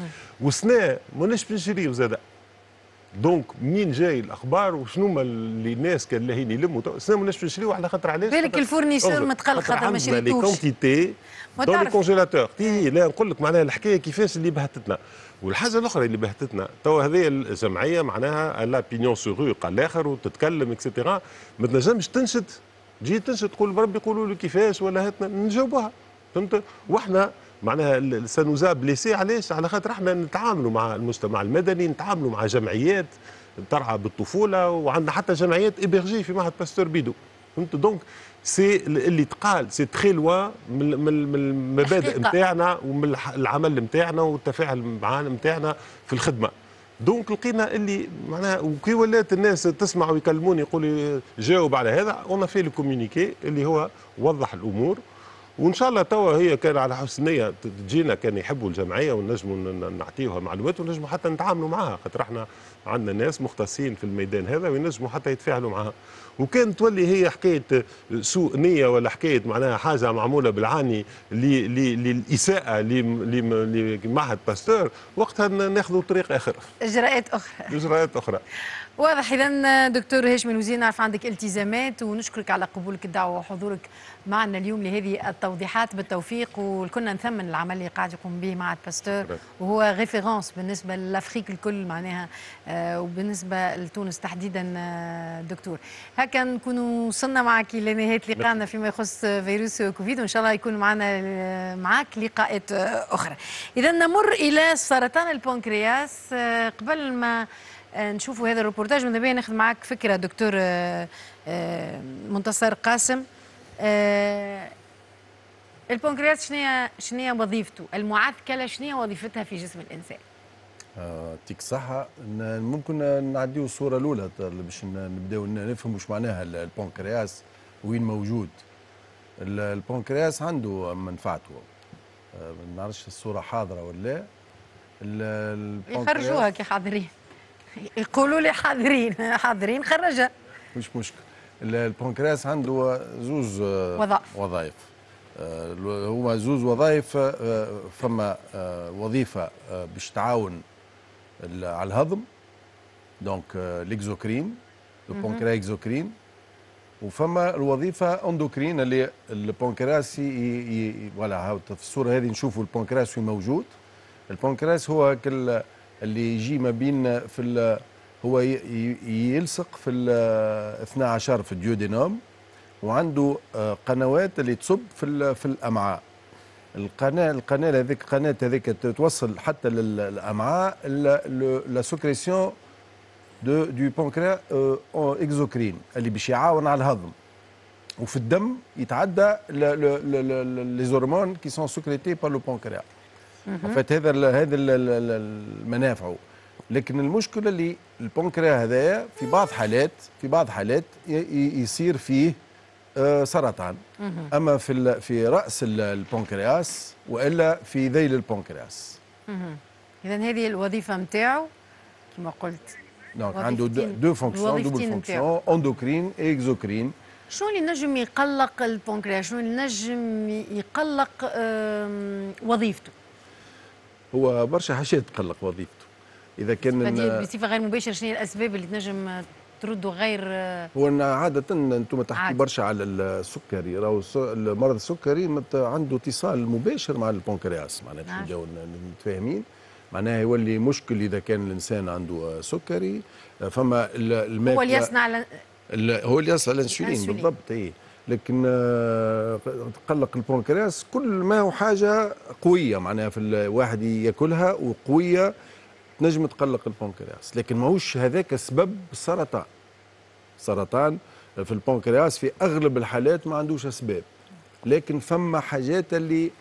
وسنا ماناش نشريو زاده. دونك منين جاي الاخبار وشنو هما اللي الناس كان لاهين يلموا سنا ماناش نشريو على خاطر علاش؟ بالك الفورنيسور متقلق خاطر ما شريتوش. لي كونتيتي دون لي كونجيلاتور. لا نقول لك معناها الحكايه كيفاش اللي بهتتنا. والحاجه الاخرى اللي بهتتنا توا هذه الجمعيه معناها لا بينيون سور قال الاخر وتتكلم اكسيتيرا، ما تنجمش تنشد، تجي تنشد تقول بربي يقولوا لي كيفاش ولا هاتنا نجاوبوها، فهمت. واحنا معناها سنوزا بليسي علاش؟ على خاطر احنا نتعاملوا مع المجتمع المدني، نتعاملوا مع جمعيات ترعى بالطفوله، وعندنا حتى جمعيات ايبرجي في معهد باستور بيدو، فهمت. دونك سي اللي تقال سي تخي لوا من المبادئ نتاعنا ومن العمل نتاعنا والتفاعل نتاعنا في الخدمه. دونك لقينا اللي معناها وكي ولات الناس تسمع ويكلموني يقولوا جاوب على هذا، اون في لو كومونيكي اللي هو وضح الامور. وان شاء الله توا هي كان على حسن نيه تجينا، كان يحبوا الجمعيه ونجموا نعطيوها معلومات ونجموا حتى نتعاملوا معها، خاطر احنا عندنا ناس مختصين في الميدان هذا وينجموا حتى يتفاعلوا معها. وكان تولي هي حكايه سوء نيه ولا حكايه معناها حاجه معموله بالعاني للاساءه لمعهد باستور، وقتها ناخذوا طريق اخر، اجراءات اخرى. واضح. اذا دكتور هاشم الوزير، نعرف عندك التزامات ونشكرك على قبولك الدعوه وحضورك معنا اليوم لهذه التوضيحات. بالتوفيق، وكنا نثمن العمل اللي قاعد يقوم به معهد باستور، وهو ريفيرونس بالنسبه لافريك الكل معناها، وبالنسبه لتونس تحديدا. دكتور هكا نكونوا وصلنا معك الى نهايه لقائنا فيما يخص فيروس كوفيد، وان شاء الله يكون معك لقاءات اخرى. اذا نمر الى سرطان البنكرياس. قبل ما نشوفوا هذا الروبورتاج من بين ناخذ معك فكره دكتور منتصر قاسم. البنكرياس شنو وظيفته؟ المعثكله شنو وظيفتها في جسم الانسان؟ يعطيك صحة. ممكن نعديو الصورة الأولى باش نبداو نفهموا واش معناها البنكرياس، وين موجود. البنكرياس عنده منفعته. ما نعرفش الصوره حاضره ولا لا. يخرجوها كي حاضرين، يقولوا لي حاضرين حاضرين خرجها. مش مشكل. البنكرياس عنده زوز وظائف. هما زوز وظائف. فما وظيفه باش تعاون على الهضم، دونك ليكزوكرين، البنكرياس اكزوكرين. وفما الوظيفه اندوكرين اللي البنكرياس فوالا في الصوره هذه نشوفوا البنكرياس وين موجود. البنكرياس هو اللي يجي ما بين هو يلصق في 12 في الديودينوم، وعنده قنوات اللي تصب في الامعاء. القناه هذيك توصل حتى للامعاء لا سكريسيون دو بانكرياس اكزوكرين اللي باش يعاون على الهضم. وفي الدم يتعدى لي هرمون كي سون سكريتي بار لو بانكرياس. فات هذا المنافعه. لكن المشكله اللي البنكرياس هذايا في بعض حالات يصير فيه سرطان، اما في راس البنكرياس والا في ذيل البنكرياس. اذا هذه الوظيفه نتاعو كما قلت. دونك عنده دو فونكسيون، دوبل فونكسيون، اندوكرين اكزوكرين. شنو اللي نجم يقلق البنكرياس؟ شنو اللي نجم يقلق وظيفته؟ هو برشا حاجات تقلق وظيفته. اذا كان بصفه غير مباشره شنو هي الاسباب اللي تنجم تردوا غير؟ هو عاده انتم تحكي برشا على السكري، راهو المرض السكري عنده اتصال مباشر مع البنكرياس، معناتها نبداو متفاهمين. معناها يولي مشكل اذا كان الانسان عنده سكري. فما الماكله هو اللي يصنع هو اللي يصنع الانسولين بالضبط. اي لكن تقلق البنكرياس كل ما هو حاجه قويه، معناها في الواحد ياكلها وقويه تنجم تقلق البنكرياس، لكن ماهوش هذاك سبب السرطان. السرطان في البنكرياس في اغلب الحالات ما عندوش اسباب، لكن فما حاجات اللي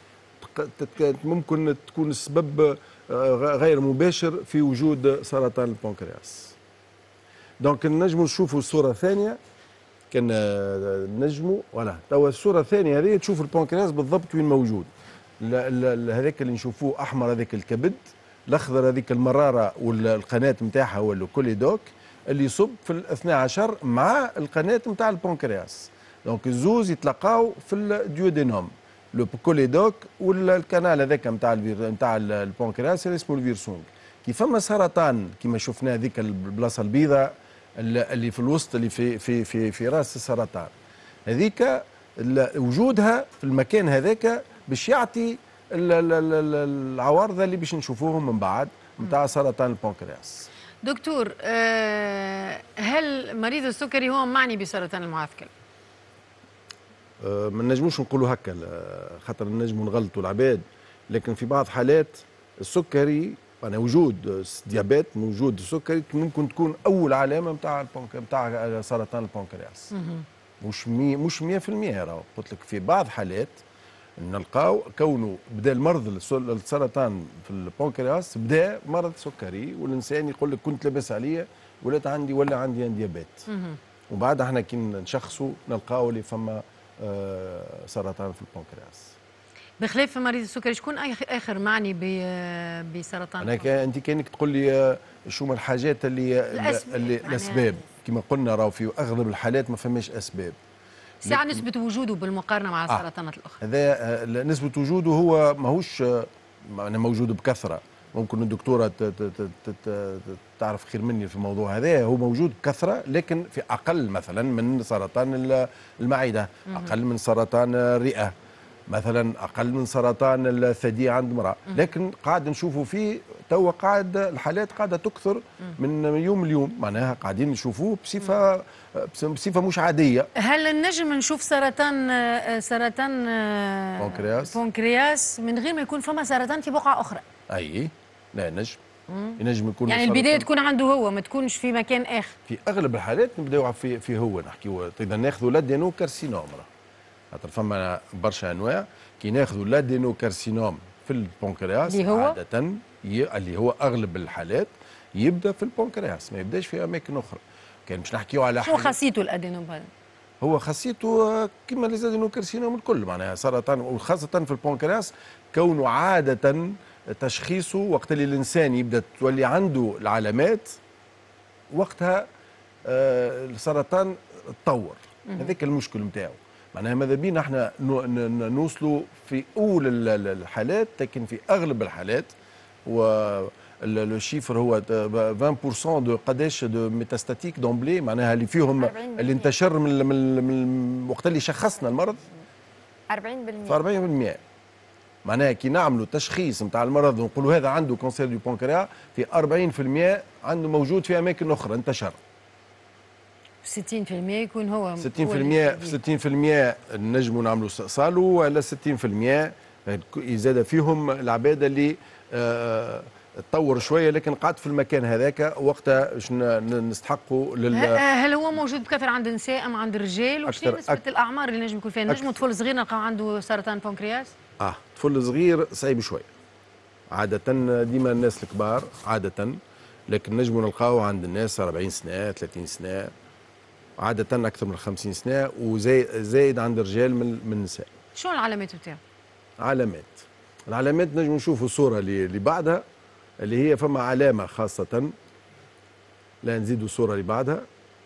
ممكن تكون السبب غير مباشر في وجود سرطان البنكرياس. دونك نجموا نشوفوا الصوره الثانيه. كان نجموا ولا توا الصوره الثانيه هذه تشوف البنكرياس بالضبط وين موجود. هذاك اللي نشوفوه احمر هذاك الكبد، الاخضر هذيك المراره والقناه نتاعها هو الكوليدوك اللي يصب في 12 مع القناه نتاع البنكرياس. دونك الزوز يتلقاو في الديودينوم، لو كوليدوك والكنال هذاك نتاع البنكرياس اللي اسمه الفيرسونغ. كي فما سرطان كما شفنا هذيك البلاصه البيضاء اللي في الوسط اللي في راس السرطان، هذيك وجودها في المكان هذاك باش يعطي العوارض اللي باش نشوفوهم من بعد نتاع سرطان البنكرياس. دكتور، هل مريض السكري هو معني بسرطان المعثكل؟ ما نجموش نقولوا هكا، خاطر نجموا نغلطوا العباد، لكن في بعض حالات السكري يعني وجود ديابيت، وجود السكري ممكن تكون اول علامه نتاع سرطان البنكرياس. مش 100%. راهو قلت لك في بعض حالات نلقاو كونه بدا المرض السرطان في البنكرياس بدا مرض سكري، والانسان يقول لك كنت لاباس عليا ولا عندي ديابيت. وبعد احنا كي نشخصوا نلقاو اللي فما سرطان في البنكرياس. بخلاف مريض السكري شكون اخر معني بسرطان؟ انت كانك تقول لي شو من الحاجات الاسباب كما قلنا، راهو في اغلب الحالات ما فماش اسباب. ساعة نسبة وجوده بالمقارنة مع السرطانات الأخرى. هذا نسبة وجوده هو ماهوش موجود بكثرة. ممكن الدكتورة تعرف خير مني في الموضوع هذا. هو موجود بكثرة لكن في أقل مثلا من سرطان المعدة، أقل من سرطان الرئة مثلا، أقل من سرطان الثدي عند امرأة. لكن قاعد نشوفوا فيه توا قاعد الحالات قاعدة تكثر من يوم ليوم، معناها قاعدين نشوفوه بصفة مش عادية. هل نجم نشوف سرطان بنكرياس من غير ما يكون فما سرطان في بقعة أخرى؟ أي لا ينجم يكون يعني البداية تكون عنده هو، ما تكونش في مكان آخر. في أغلب الحالات نبداو في هو نحكيو إذا ناخذوا لادينوكارسينوم، خاطر فما برشا أنواع. كي ناخذوا لادينوكارسينوم في البنكرياس عادة اللي هو أغلب الحالات يبدا في البنكرياس، ما يبداش في أماكن أخرى. كان باش نحكيو على شو خاصيته الأدينوم هذا؟ هو خاصيته كما لازم كارسينوم الكل معناها سرطان، وخاصة في البنكرياس كونه عادة تشخيصه وقت اللي الإنسان يبدأ تولي عنده العلامات وقتها السرطان تطور. هذاك المشكل نتاعو معناها ماذا بينا احنا نوصلوا في أول الحالات، لكن في أغلب الحالات الشيفر هو 20% دو قداش دو ميتاستاتيك دومبلي، معناها اللي فيهم اللي انتشر من وقت اللي شخصنا المرض 40%. في 40%. معناها كي نعملوا تشخيص نتاع المرض ونقولوا هذا عنده كونسير دو بانكرياس، في 40% عنده موجود في اماكن اخرى انتشر. 60% يكون هو 60% في 60% نجموا نعملوا استئصاله، ولا 60% يزاد فيهم العباده اللي تطور شويه لكن قعدت في المكان هذاك وقتها باش نستحقوا هل هو موجود بكثره عند النساء ام عند الرجال؟ وشنو نسبه الاعمار اللي نجم يكون فيها؟ نجم طفل صغير نلقاو عنده سرطان بنكرياس؟ طفل صغير صعيب شويه عاده، ديما الناس الكبار عاده، لكن نجموا نلقاو عند الناس 40 سنه 30 سنه عاده اكثر من 50 سنه، وزايد عند الرجال من النساء. شنو العلامات بتاعه؟ العلامات نجم نشوفوا الصوره اللي بعدها اللي هي فما علامه خاصه، لا نزيدوا الصوره اللي بعدها.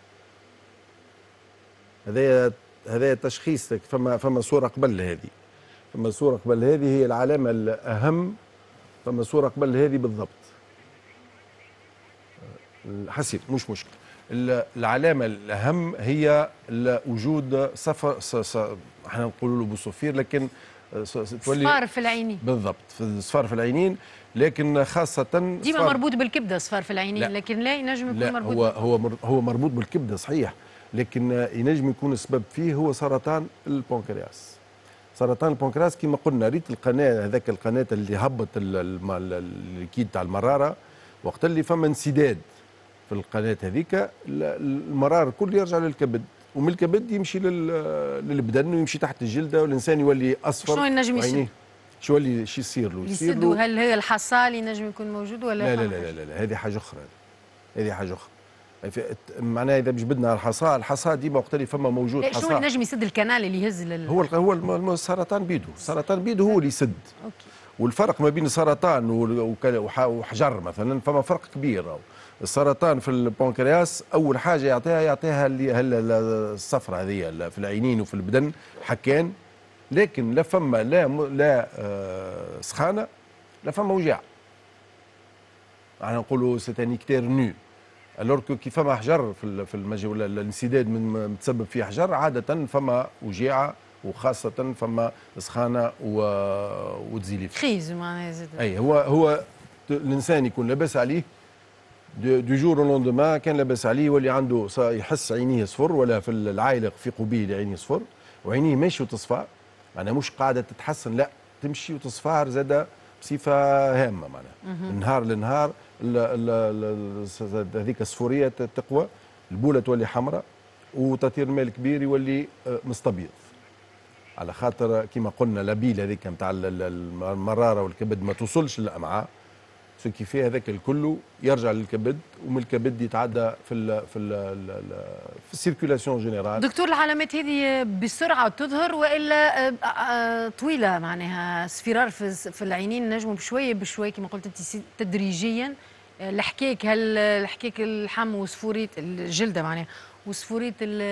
هذا تشخيص، فما صوره قبل هذه، فما صوره قبل هذه هي العلامه الاهم، فما صوره قبل هذه بالضبط. حسيت مش مشكل. العلامه الاهم هي وجود صفر، احنا نقولوا له بوصفير لكن صفار في العينين. بالضبط، في صفار في العينين، لكن خاصة ديما مربوط بالكبدة صفار في العينين. لا. لكن لا ينجم يكون مربوط هو مربوط بالكبدة صحيح، لكن ينجم يكون السبب فيه هو سرطان البنكرياس. سرطان البنكرياس كما قلنا، ريت القناة هذاك القناة اللي هبط الكيد تاع المرارة، وقت اللي فما انسداد في القناة هذيك المرار الكل يرجع للكبد، ومن الكبد يمشي للبدن ويمشي تحت الجلده والانسان يولي اصفر. شنو ينجم يصير؟ شو اللي شو يصير له؟ يصير له هل هي الحصال ينجم يكون موجود ولا لا لا لا, لا, لا هذه حاجه اخرى. هذه حاجه اخرى معناها اذا مش بدنا الحصى ديما وقت اللي فما موجود حصى. شنو ينجم يسد الكنال اللي يهز هو السرطان بيدو، السرطان بيدو هو اللي يسد. اوكي. والفرق ما بين السرطان وحجر مثلا فما فرق كبير. السرطان في البنكرياس اول حاجه يعطيها اللي الصفرة هذه في العينين وفي البدن حكان، لكن لا فما لا سخانه لا فما وجع. احنا نقولوا سيتانيكتير نو، الوركو كي فما حجر في ولا الانسداد متسبب فيه حجر عاده فما وجيعه، وخاصه فما سخانه وتزيليف خيز معناها زاد. اي هو الانسان يكون لاباس عليه دو جور لوندومان، كان لاباس عليه يولي عنده يحس عينيه يصفر، ولا في العائله يفيقوا به عينيه يصفر وعينيه ماشي وتصفى، معناها مش قاعده تتحسن، لا تمشي وتصفار زاده بصفه هامه، معناها من نهار لنهار هذيك الصفوريه تقوى، البوله تولي حمراء، وتطير الماء الكبير يولي مستبيض، على خاطر كما قلنا لابيل هذيك نتاع المراره والكبد ما توصلش للامعاء، سو كيفاه هذاك الكل يرجع للكبد، ومن الكبد يتعدى في السيركيلاسيون جينيرال. دكتور العلامات هذه بسرعه تظهر والا طويله، معناها اصفرار في العينين نجموا بشويه بشويه كما قلت انت تدريجيا. الحكاك هل الحكاك الحم وصفوريه الجلده معناها وصفوريه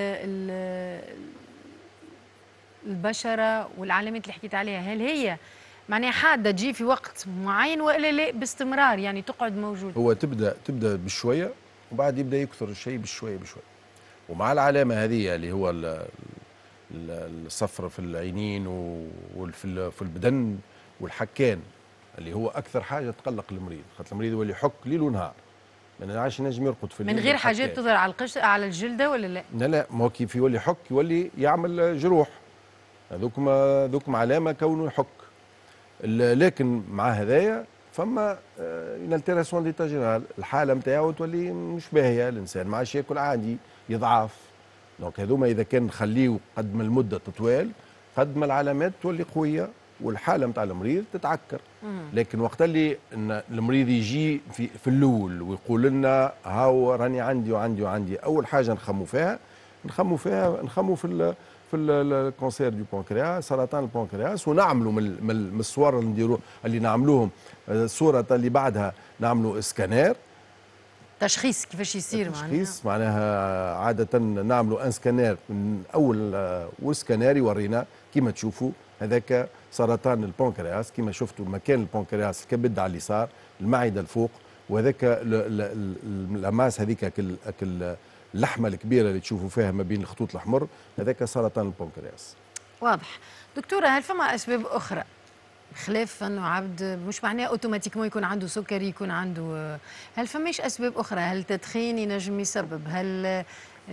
البشره والعلامات اللي حكيت عليها، هل هي معناها حاده تجي في وقت معين والا لا باستمرار يعني تقعد موجوده؟ هو تبدا بشويه وبعد يبدا يكثر الشيء بشويه بشويه، ومع العلامه هذه اللي هو الصفرة في العينين وفي البدن والحكان اللي هو اكثر حاجه تقلق المريض، خاطر المريض يولي يحك ليل ونهار ما عادش ينجم يرقد في الليل من غير حاجات تظهر على على الجلده ولا لا؟ لا ما هو كيف يولي يحك يولي يعمل جروح، هذوكم علامه كونه يحك. لكن مع هذايا فما الالتيراسيون ديتا جينيرال، الحاله نتاعو تولي مش باهيه، الانسان ما عادش ياكل عادي، يضعف. دونك هذوما اذا كان نخليه قد ما المده تطوال قد ما العلامات تولي قويه والحاله نتاع المريض تتعكر. لكن وقت اللي المريض يجي في الاول ويقول لنا هاو راني عندي وعندي وعندي، اول حاجه نخمو فيها نخموا فيها، نخموا في الكونسير دو بانكرياس، سرطان البنكرياس، ونعملوا من الصور اللي نديروا اللي نعملوهم الصوره اللي بعدها نعملوا اسكانير. تشخيص كيفاش يصير تشخيص معناها عاده نعملوا ان سكانير من اول وسكانير يورينا كيما تشوفوا هذاك سرطان البنكرياس، كيما شفتوا مكان البنكرياس الكبد على اليسار، المعده الفوق، وهذاك الاماس هذيك اللحمه الكبيره اللي تشوفوا فيها ما بين الخطوط الاحمر، هذاك سرطان البنكرياس. واضح. دكتوره، هل فما اسباب اخرى خلاف انه عبد مش معناه اوتوماتيكمون يكون عنده سكري يكون عنده، هل فماش اسباب اخرى؟ هل التدخين ينجم يسبب؟ هل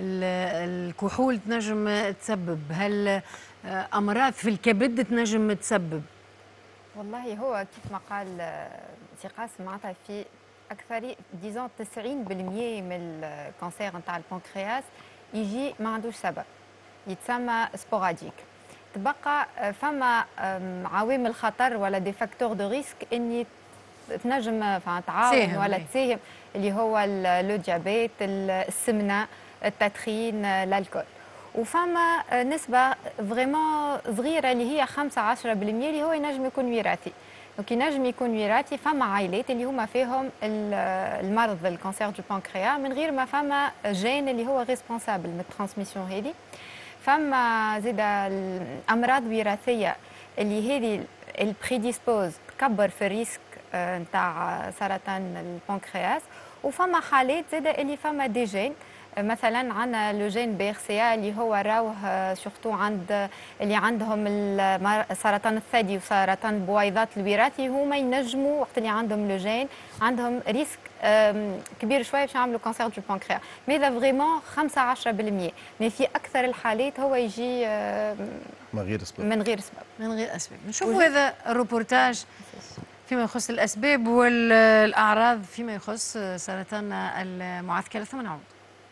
الكحول تنجم تسبب؟ هل امراض في الكبد تنجم تسبب؟ والله هو كيف ما قال سي قاسم، معناتها في اكثر ديزون 90% من الكانسير نتاع البنكرياس يجي ما عندوش سبب، يتسمى سبوراديك. تبقى فما عوامل خطر ولا دي فاكتور دو ريسك اني تنجم تعاون ولا تساهم، اللي هو لو ديابيت، السمنه، التدخين، الكحول. وفما نسبه فريمون صغيره اللي هي 5-10% اللي هو ينجم يكون وراثي. دونك ينجم يكون وراثي. فما عائلات اللي هما فيهم المرض الكانسير دو بانكرياس من غير ما فما جين اللي هو ريسبونسابل من الترانسميسيون هذه. فما زيد الامراض وراثيه اللي هذه البريديسبوز تكبر في الريسك نتاع سرطان البنكرياس. وفما حالات زيد اللي فما دي جين، مثلا عندنا لو جين بي ار سي ا اللي هو راوه سورتو عند اللي عندهم سرطان الثدي وسرطان البويضات الوراثي، هما ينجموا وقت اللي عندهم لو جين عندهم ريسك كبير شويه باش يعملوا كانسير دو بانكرياس. ماذا فريمون 5-10%، مي في اكثر الحالات هو يجي من غير اسباب. من غير اسباب. نشوفوا هذا الروبورتاج فيما يخص الاسباب والاعراض فيما يخص سرطان المعسكرة، ثم نعود.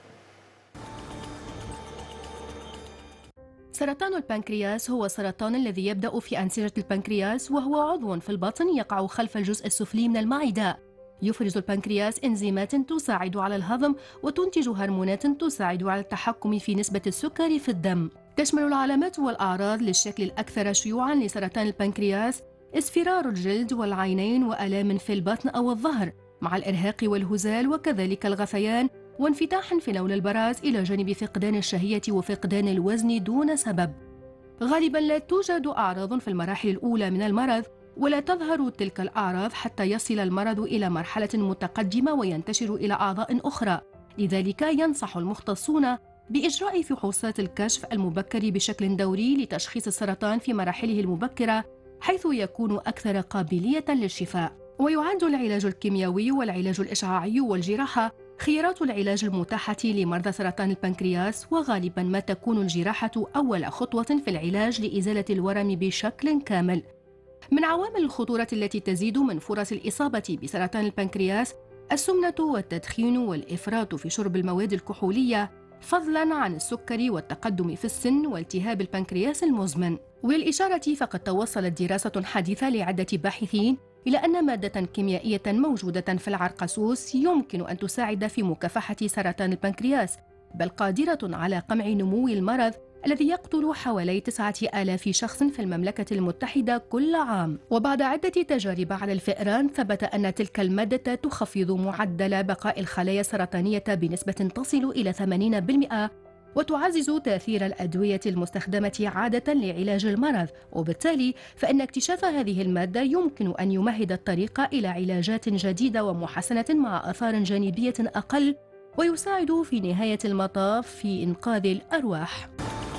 سرطان البنكرياس هو السرطان الذي يبدأ في أنسجة البنكرياس، وهو عضو في البطن يقع خلف الجزء السفلي من المعدة. يفرز البنكرياس إنزيمات تساعد على الهضم وتنتج هرمونات تساعد على التحكم في نسبة السكر في الدم. تشمل العلامات والأعراض للشكل الأكثر شيوعاً لسرطان البنكرياس اصفرار الجلد والعينين وآلام في البطن أو الظهر مع الإرهاق والهزال، وكذلك الغثيان وانفتاح في لون البراز، إلى جانب فقدان الشهية وفقدان الوزن دون سبب. غالباً لا توجد أعراض في المراحل الأولى من المرض، ولا تظهر تلك الأعراض حتى يصل المرض إلى مرحلة متقدمة وينتشر إلى أعضاء أخرى. لذلك ينصح المختصون بإجراء فحوصات الكشف المبكر بشكل دوري لتشخيص السرطان في مراحله المبكرة، حيث يكون أكثر قابلية للشفاء. ويعد العلاج الكيميائي والعلاج الإشعاعي والجراحة خيارات العلاج المتاحة لمرضى سرطان البنكرياس، وغالباً ما تكون الجراحة أول خطوة في العلاج لإزالة الورم بشكل كامل. من عوامل الخطورة التي تزيد من فرص الإصابة بسرطان البنكرياس السمنة والتدخين والإفراط في شرب المواد الكحولية، فضلاً عن السكري والتقدم في السن والتهاب البنكرياس المزمن. وللإشارة فقد توصلت دراسة حديثة لعدة باحثين إلى أن مادة كيميائية موجودة في العرقسوس يمكن أن تساعد في مكافحة سرطان البنكرياس، بل قادرة على قمع نمو المرض الذي يقتل حوالي 9000 شخص في المملكة المتحدة كل عام. وبعد عدة تجارب على الفئران ثبت أن تلك المادة تخفض معدل بقاء الخلايا السرطانية بنسبة تصل إلى 80%، وتعزز تأثير الأدوية المستخدمة عادة لعلاج المرض، وبالتالي فإن اكتشاف هذه المادة يمكن أن يمهد الطريق إلى علاجات جديدة ومحسنة مع آثار جانبية أقل، ويساعد في نهاية المطاف في إنقاذ الأرواح.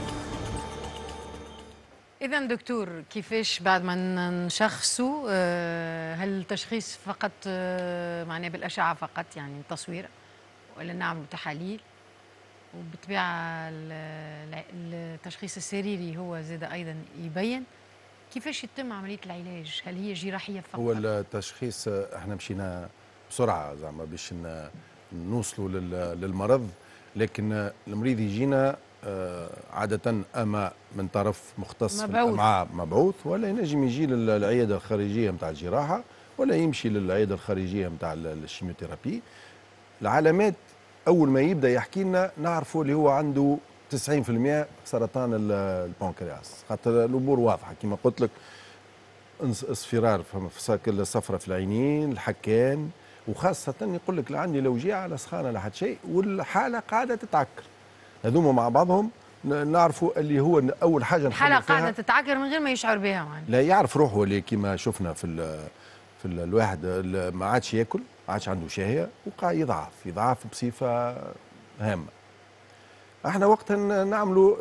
إذا دكتور، كيفاش بعد ما نشخصوا، هل التشخيص فقط معناه بالأشعة فقط، يعني التصوير، ولا نعملوا تحاليل؟ وبالطبيعة التشخيص السريري هو زاد أيضا يبين كيفاش يتم عملية العلاج؟ هل هي جراحية فقط؟ هو التشخيص احنا مشينا بسرعة زعما باش نوصلوا للمرض، لكن المريض يجينا عادة أما من طرف مختص في الأمعاء مبعوث، ولا ينجم يجي للعيادة الخارجية متاع الجراحة، ولا يمشي للعيادة الخارجية متاع الشيميوثيرابي. العلامات أول ما يبدأ يحكي لنا نعرفوا اللي هو عنده 90% سرطان البنكرياس، خاطر الامور واضحه كما قلت لك، اصفرار في الصفرة في العينين، الحكان، وخاصة يقول لك لا عندي لا وجيعة لا سخانة لا حتى شيء، والحالة قاعدة تتعكر. هذوما مع بعضهم نعرفوا اللي هو أول حاجة الحالة قاعدة تتعكر من غير ما يشعر بها يعني. لا يعرف روحه، اللي كما شفنا في الواحد ما عادش ياكل، ما عادش عنده شهية، وقاعد يضعف بصفة هامة. احنا وقتها نعملوا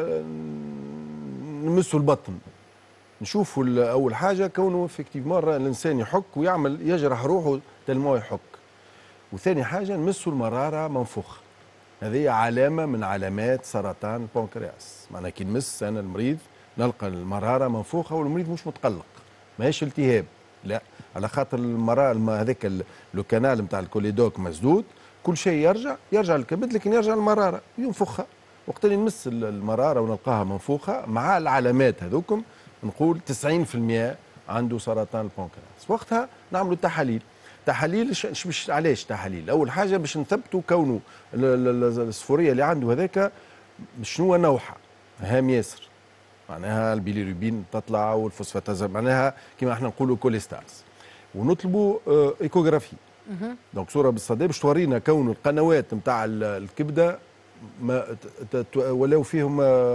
نمسوا البطن، نشوفوا اول حاجه كونه افكتيفمون الانسان يحك ويعمل يجرح روحه تلمو يحك. وثاني حاجه نمسوا المراره منفوخه، هذه علامه من علامات سرطان البنكرياس. معناها كي نمس انا المريض نلقى المراره منفوخه والمريض مش متقلق، ماهيش التهاب، لا، على خاطر المراره هذاك لو كانال نتاع الكوليدوك مسدود، كل شيء يرجع للكبد، لكن يرجع المراره ينفخها. وقت اللي نمس المراره ونلقاها منفوخه مع العلامات هذوكم، نقول 90% عنده سرطان البنكرياس. وقتها نعملوا تحاليل علاش تحاليل؟ اول حاجه باش نثبتوا كونه الصفوريه اللي عنده هذاك شنو نوعها، هام ياسر، معناها البيليروبين تطلع والفوسفاتاز، معناها كما احنا نقولوا كوليستاز. ونطلبوا ايكوغرافي، دونك صوره بالصدى باش تورينا كون القنوات نتاع الكبده ما ولاو فيهم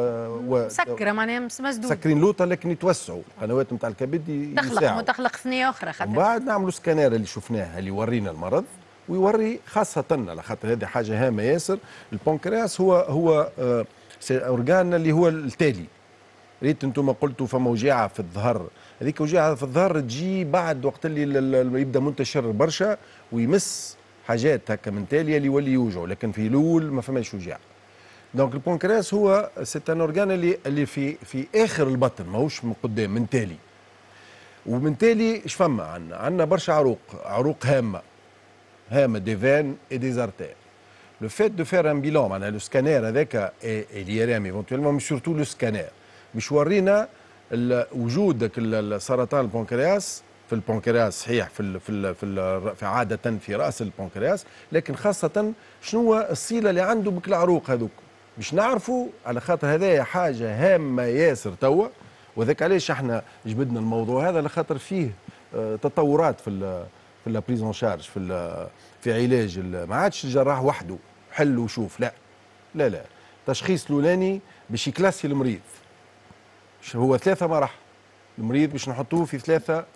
مسكره، معناها مسدود، مسكرين لوطه، لكن يتوسعوا القنوات نتاع الكبد، تخلق ثنيه اخرى. ومن بعد نعملوا سكانير اللي شفناه اللي يورينا المرض، ويوري خاصه على خاطر هذه حاجه هامه ياسر. البنكرياس هو اورجان اللي هو التالي. ريت انتم قلتوا فما وجيعه في الظهر، هذيك وجيعه في الظهر تجي بعد وقت اللي يبدا منتشر برشا ويمس حاجات هكا من تاليه اللي يولي يوجعوا، لكن في الاول ما فماش وجيعه. دونك البنكرياس هو سيت ان اورجان اللي في اخر البطن، ماهوش من قدام، من تالي. ومن تالي ايش فما عندنا برشا عروق هامه دي فان اي دي زارتير. لو فيت دو فير ان بيلون، معناها لو سكانير هذاك اليرام ايفونتويلمون، مش سورتو لو سكانير باش يورينا وجودك السرطان البنكرياس في البنكرياس، صحيح في عاده في راس البنكرياس، لكن خاصه شنو الصله اللي عنده بك العروق هذوك، باش نعرفوا. على خاطر هذايا حاجه هامه ياسر توا، وذاك علاش احنا جبدنا الموضوع هذا، لخاطر فيه تطورات في لا بريزون شارج، في علاج. ما عادش الجراح وحده حل وشوف، لا لا لا، التشخيص الاولاني باش يكلاسي المريض، هو 3 مراحل. المريض باش نحطوه في 3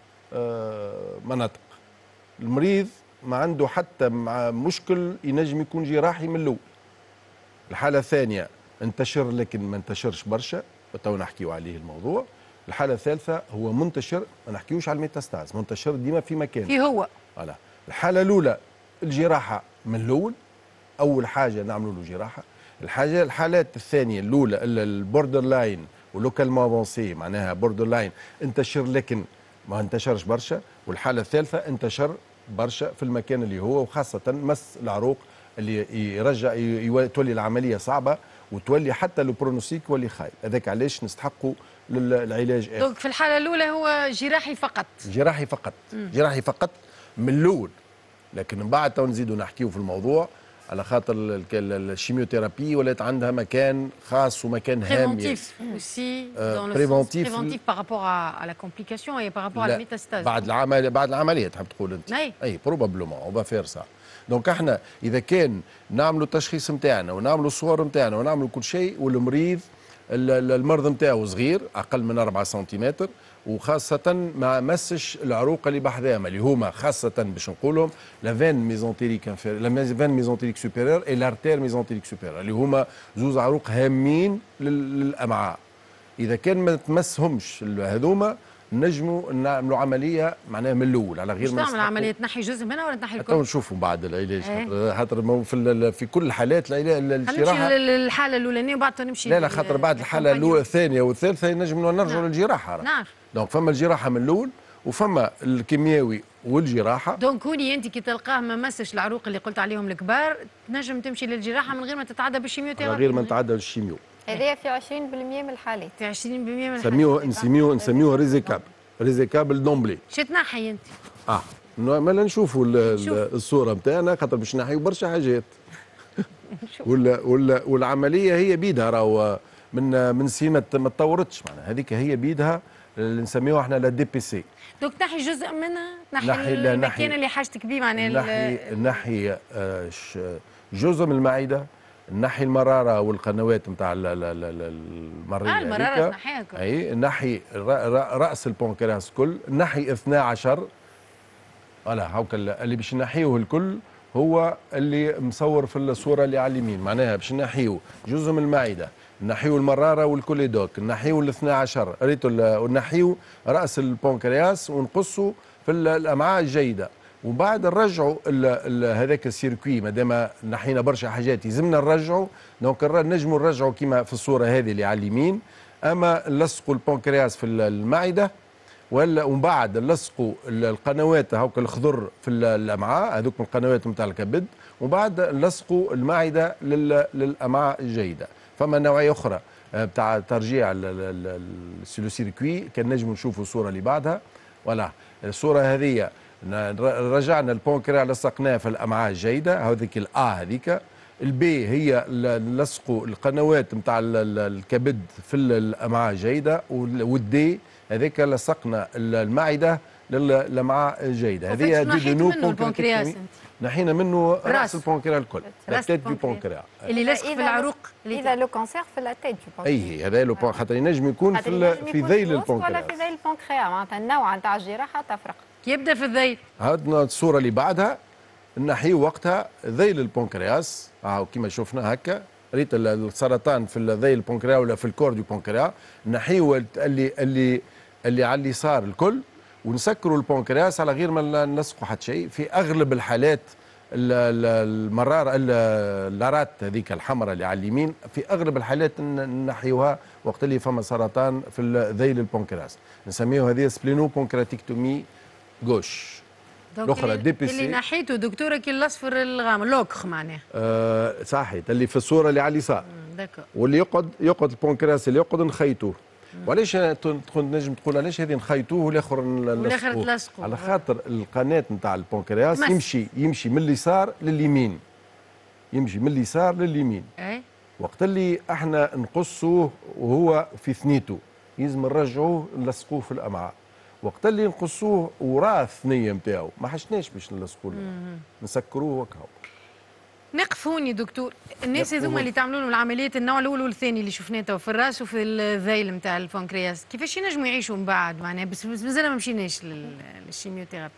مناطق. المريض ما عنده حتى مع مشكل ينجم يكون جراحي من الاول. الحاله الثانيه انتشر لكن ما انتشرش برشا، تو نحكيو عليه الموضوع. الحاله الثالثه هو منتشر، ما نحكيوش على الميتاستاز، منتشر ديما في مكان في هو. فوالا. الحاله الاولى الجراحه من الاول، اول حاجه نعملوا له جراحه. الحالات الثانيه الاولى البوردر لاين ولوكالمون افونسي، معناها بوردر لاين انتشر لكن ما انتشرش برشا. والحاله الثالثه انتشر برشا في المكان اللي هو، وخاصه مس العروق اللي يرجع تولي العمليه صعبه، وتولي حتى لو برونوستيك يولي خايب. هذاك علاش نستحقوا للعلاج دونك في الحاله الاولى هو جراحي فقط. جراحي فقط من الاول، لكن من بعد تو نزيدوا نحكيو في الموضوع، على خاطر الشيميوثيرابي ولات عندها مكان خاص ومكان هام. بريفونتيف aussi dans le sens بريفونتيف préventif par rapport à la complication et par rapport à la métastase. بعد العمليه تحب تقول انت؟ اي بروبابلومون اون فير سا. دونك احنا اذا كان نعملوا التشخيص نتاعنا ونعملوا الصور نتاعنا ونعملوا كل شيء، والمريض المرض نتاعو صغير اقل من 4 سنتيمتر، وخاصة ما مسش العروق اللي بحذاهم اللي هما خاصة باش نقولهم لا فين ميزونتيريك لا فين ميزونتيريك سوبيريور اي لارتير ميزونتيريك سوبيريور، اللي هما زوز عروق هامين للامعاء. اذا كان ما تمسهمش هذوما نجموا نعملوا عمليه معناها من الاول، على غير ما تعمل عمليه تنحي جزء منها ولا تنحي الكل؟ تو نشوفوا بعد العلاج، خاطر في كل الحالات الجراحه. نمشي للحاله الاولانيه وبعد نمشي. لا خاطر بعد الحاله الاولى الثانيه والثالثه نجموا نرجعوا للجراحه. نعم. دونك فما الجراحه من الاول وفما الكيميائي والجراحه. دونك هوني انت كي تلقاه ما مسش العروق اللي قلت عليهم الكبار، تنجم تمشي للجراحه من غير ما تتعدى بالشيميوثيرابي. من غير ما نتعدى بالشيميو. هذايا في 20% من الحالات. في 20% من الحالات. نسميوه ريزيكابل دومبلي. شو تنحي انت؟ مالا نشوفوا الصوره نتاعنا، خاطر باش نحيوا برشا حاجات. والعمليه هي بيدها راهو من سنين ما تطورتش معناها، هذيك هي بيدها اللي نسميوها احنا لا دي بي سي. دوك تنحي جزء منها، تنحي المكان اللي حاجتك بيه معناها نحي جزء من المعده، نحي المراره والقنوات نتاع المريه. المراره تنحيها كل. اي نحي راس البنكرياس كل، نحي 12 فوالا هاوك اللي باش نحيوه الكل هو اللي مصور في الصوره اللي على اليمين، معناها باش نحيو جزء من المعده، نحيو المراره والكوليدوك، نحيو ال 12 ريتو، ونحيو راس البنكرياس ونقصوا في الامعاء الجيده، وبعد نرجعوا هذاك السيركوي. مادام نحينا برشا حاجات يلزمنا نرجعوا، دونك نجموا نرجعوا كيما في الصوره هذه اللي على اليمين، اما نلصقوا البنكرياس في المعده ومن بعد نلصقوا القنوات هاوك الخضر في الامعاء، هذوك القنوات نتاع الكبد، ومن بعد نلصقوا المعده للامعاء الجيده. فما نوعيه اخرى بتاع ترجيع السيركوي، كان نجم نشوفوا الصوره اللي بعدها. ولا الصوره هذه رجعنا البنكرياس لصقناه في الامعاء الجيده، هذيك هذيك. البي هي لصقوا القنوات نتاع الكبد في الامعاء الجيده، والدي هذيك لصقنا المعده للامعاء الجيده. هذه نحينا منه البنكرياس، نحينا منه راس البنكرياس الكل، لا تيت دو بنكرياس اللي لاصق في العروق. اذا لو كونسير في لا تيت دو بنكرياس، اي هذا لو خاطر ينجم يكون في ذيل البنكرياس ولا في ذيل البنكرياس، معناتها النوع نتاع الجراحه تفرق. كي يبدا في الذيل، هذنا الصوره اللي بعدها نحيو وقتها ذيل البنكرياس، كيما شفنا هكا، ريت السرطان في ذيل البنكرياس ولا في الكور دو بنكرياس، نحيو اللي على اليسار الكل، ونسكروا البنكرياس على غير ما نلصقوا حتى شيء. في اغلب الحالات المراره اللارات هذيك الحمراء اللي على اليمين، في اغلب الحالات نحيوها وقت اللي فما سرطان في ذيل البنكرياس، نسميوه هذه سبلينو بنكراتيكتومي غوش. الاخرى دي بي سي اللي نحيته دكتوره كي الاصفر الغامق لوكخ معناها. صحيح، اللي في الصوره اللي على اليسار، واللي يقعد البنكرياس اللي يقعد نخيطوه. وعلاش نجم تقول علاش هذه نخيطوه والاخر نلصقوه؟ على خاطر القناه نتاع البنكرياس يمشي من اليسار لليمين، يمشي من اليسار لليمين. وقت اللي احنا نقصوه وهو في ثنيته يلزم نرجعوه نلصقوه في الامعاء. وقت اللي نقصوه وراه الثنيه نتاعو ما حشناش باش نلصقوه، نسكروه وكاو. نقفوني دكتور، الناس هذوما اللي تعملوا لهم العمليات النوع الاول والثاني اللي شفناه تو في الراس وفي الذيل نتاع البنكرياس، كيفاش ينجموا يعيشوا من بعد معناها؟ بس مازال ما مشيناش للشيميوثيرابي.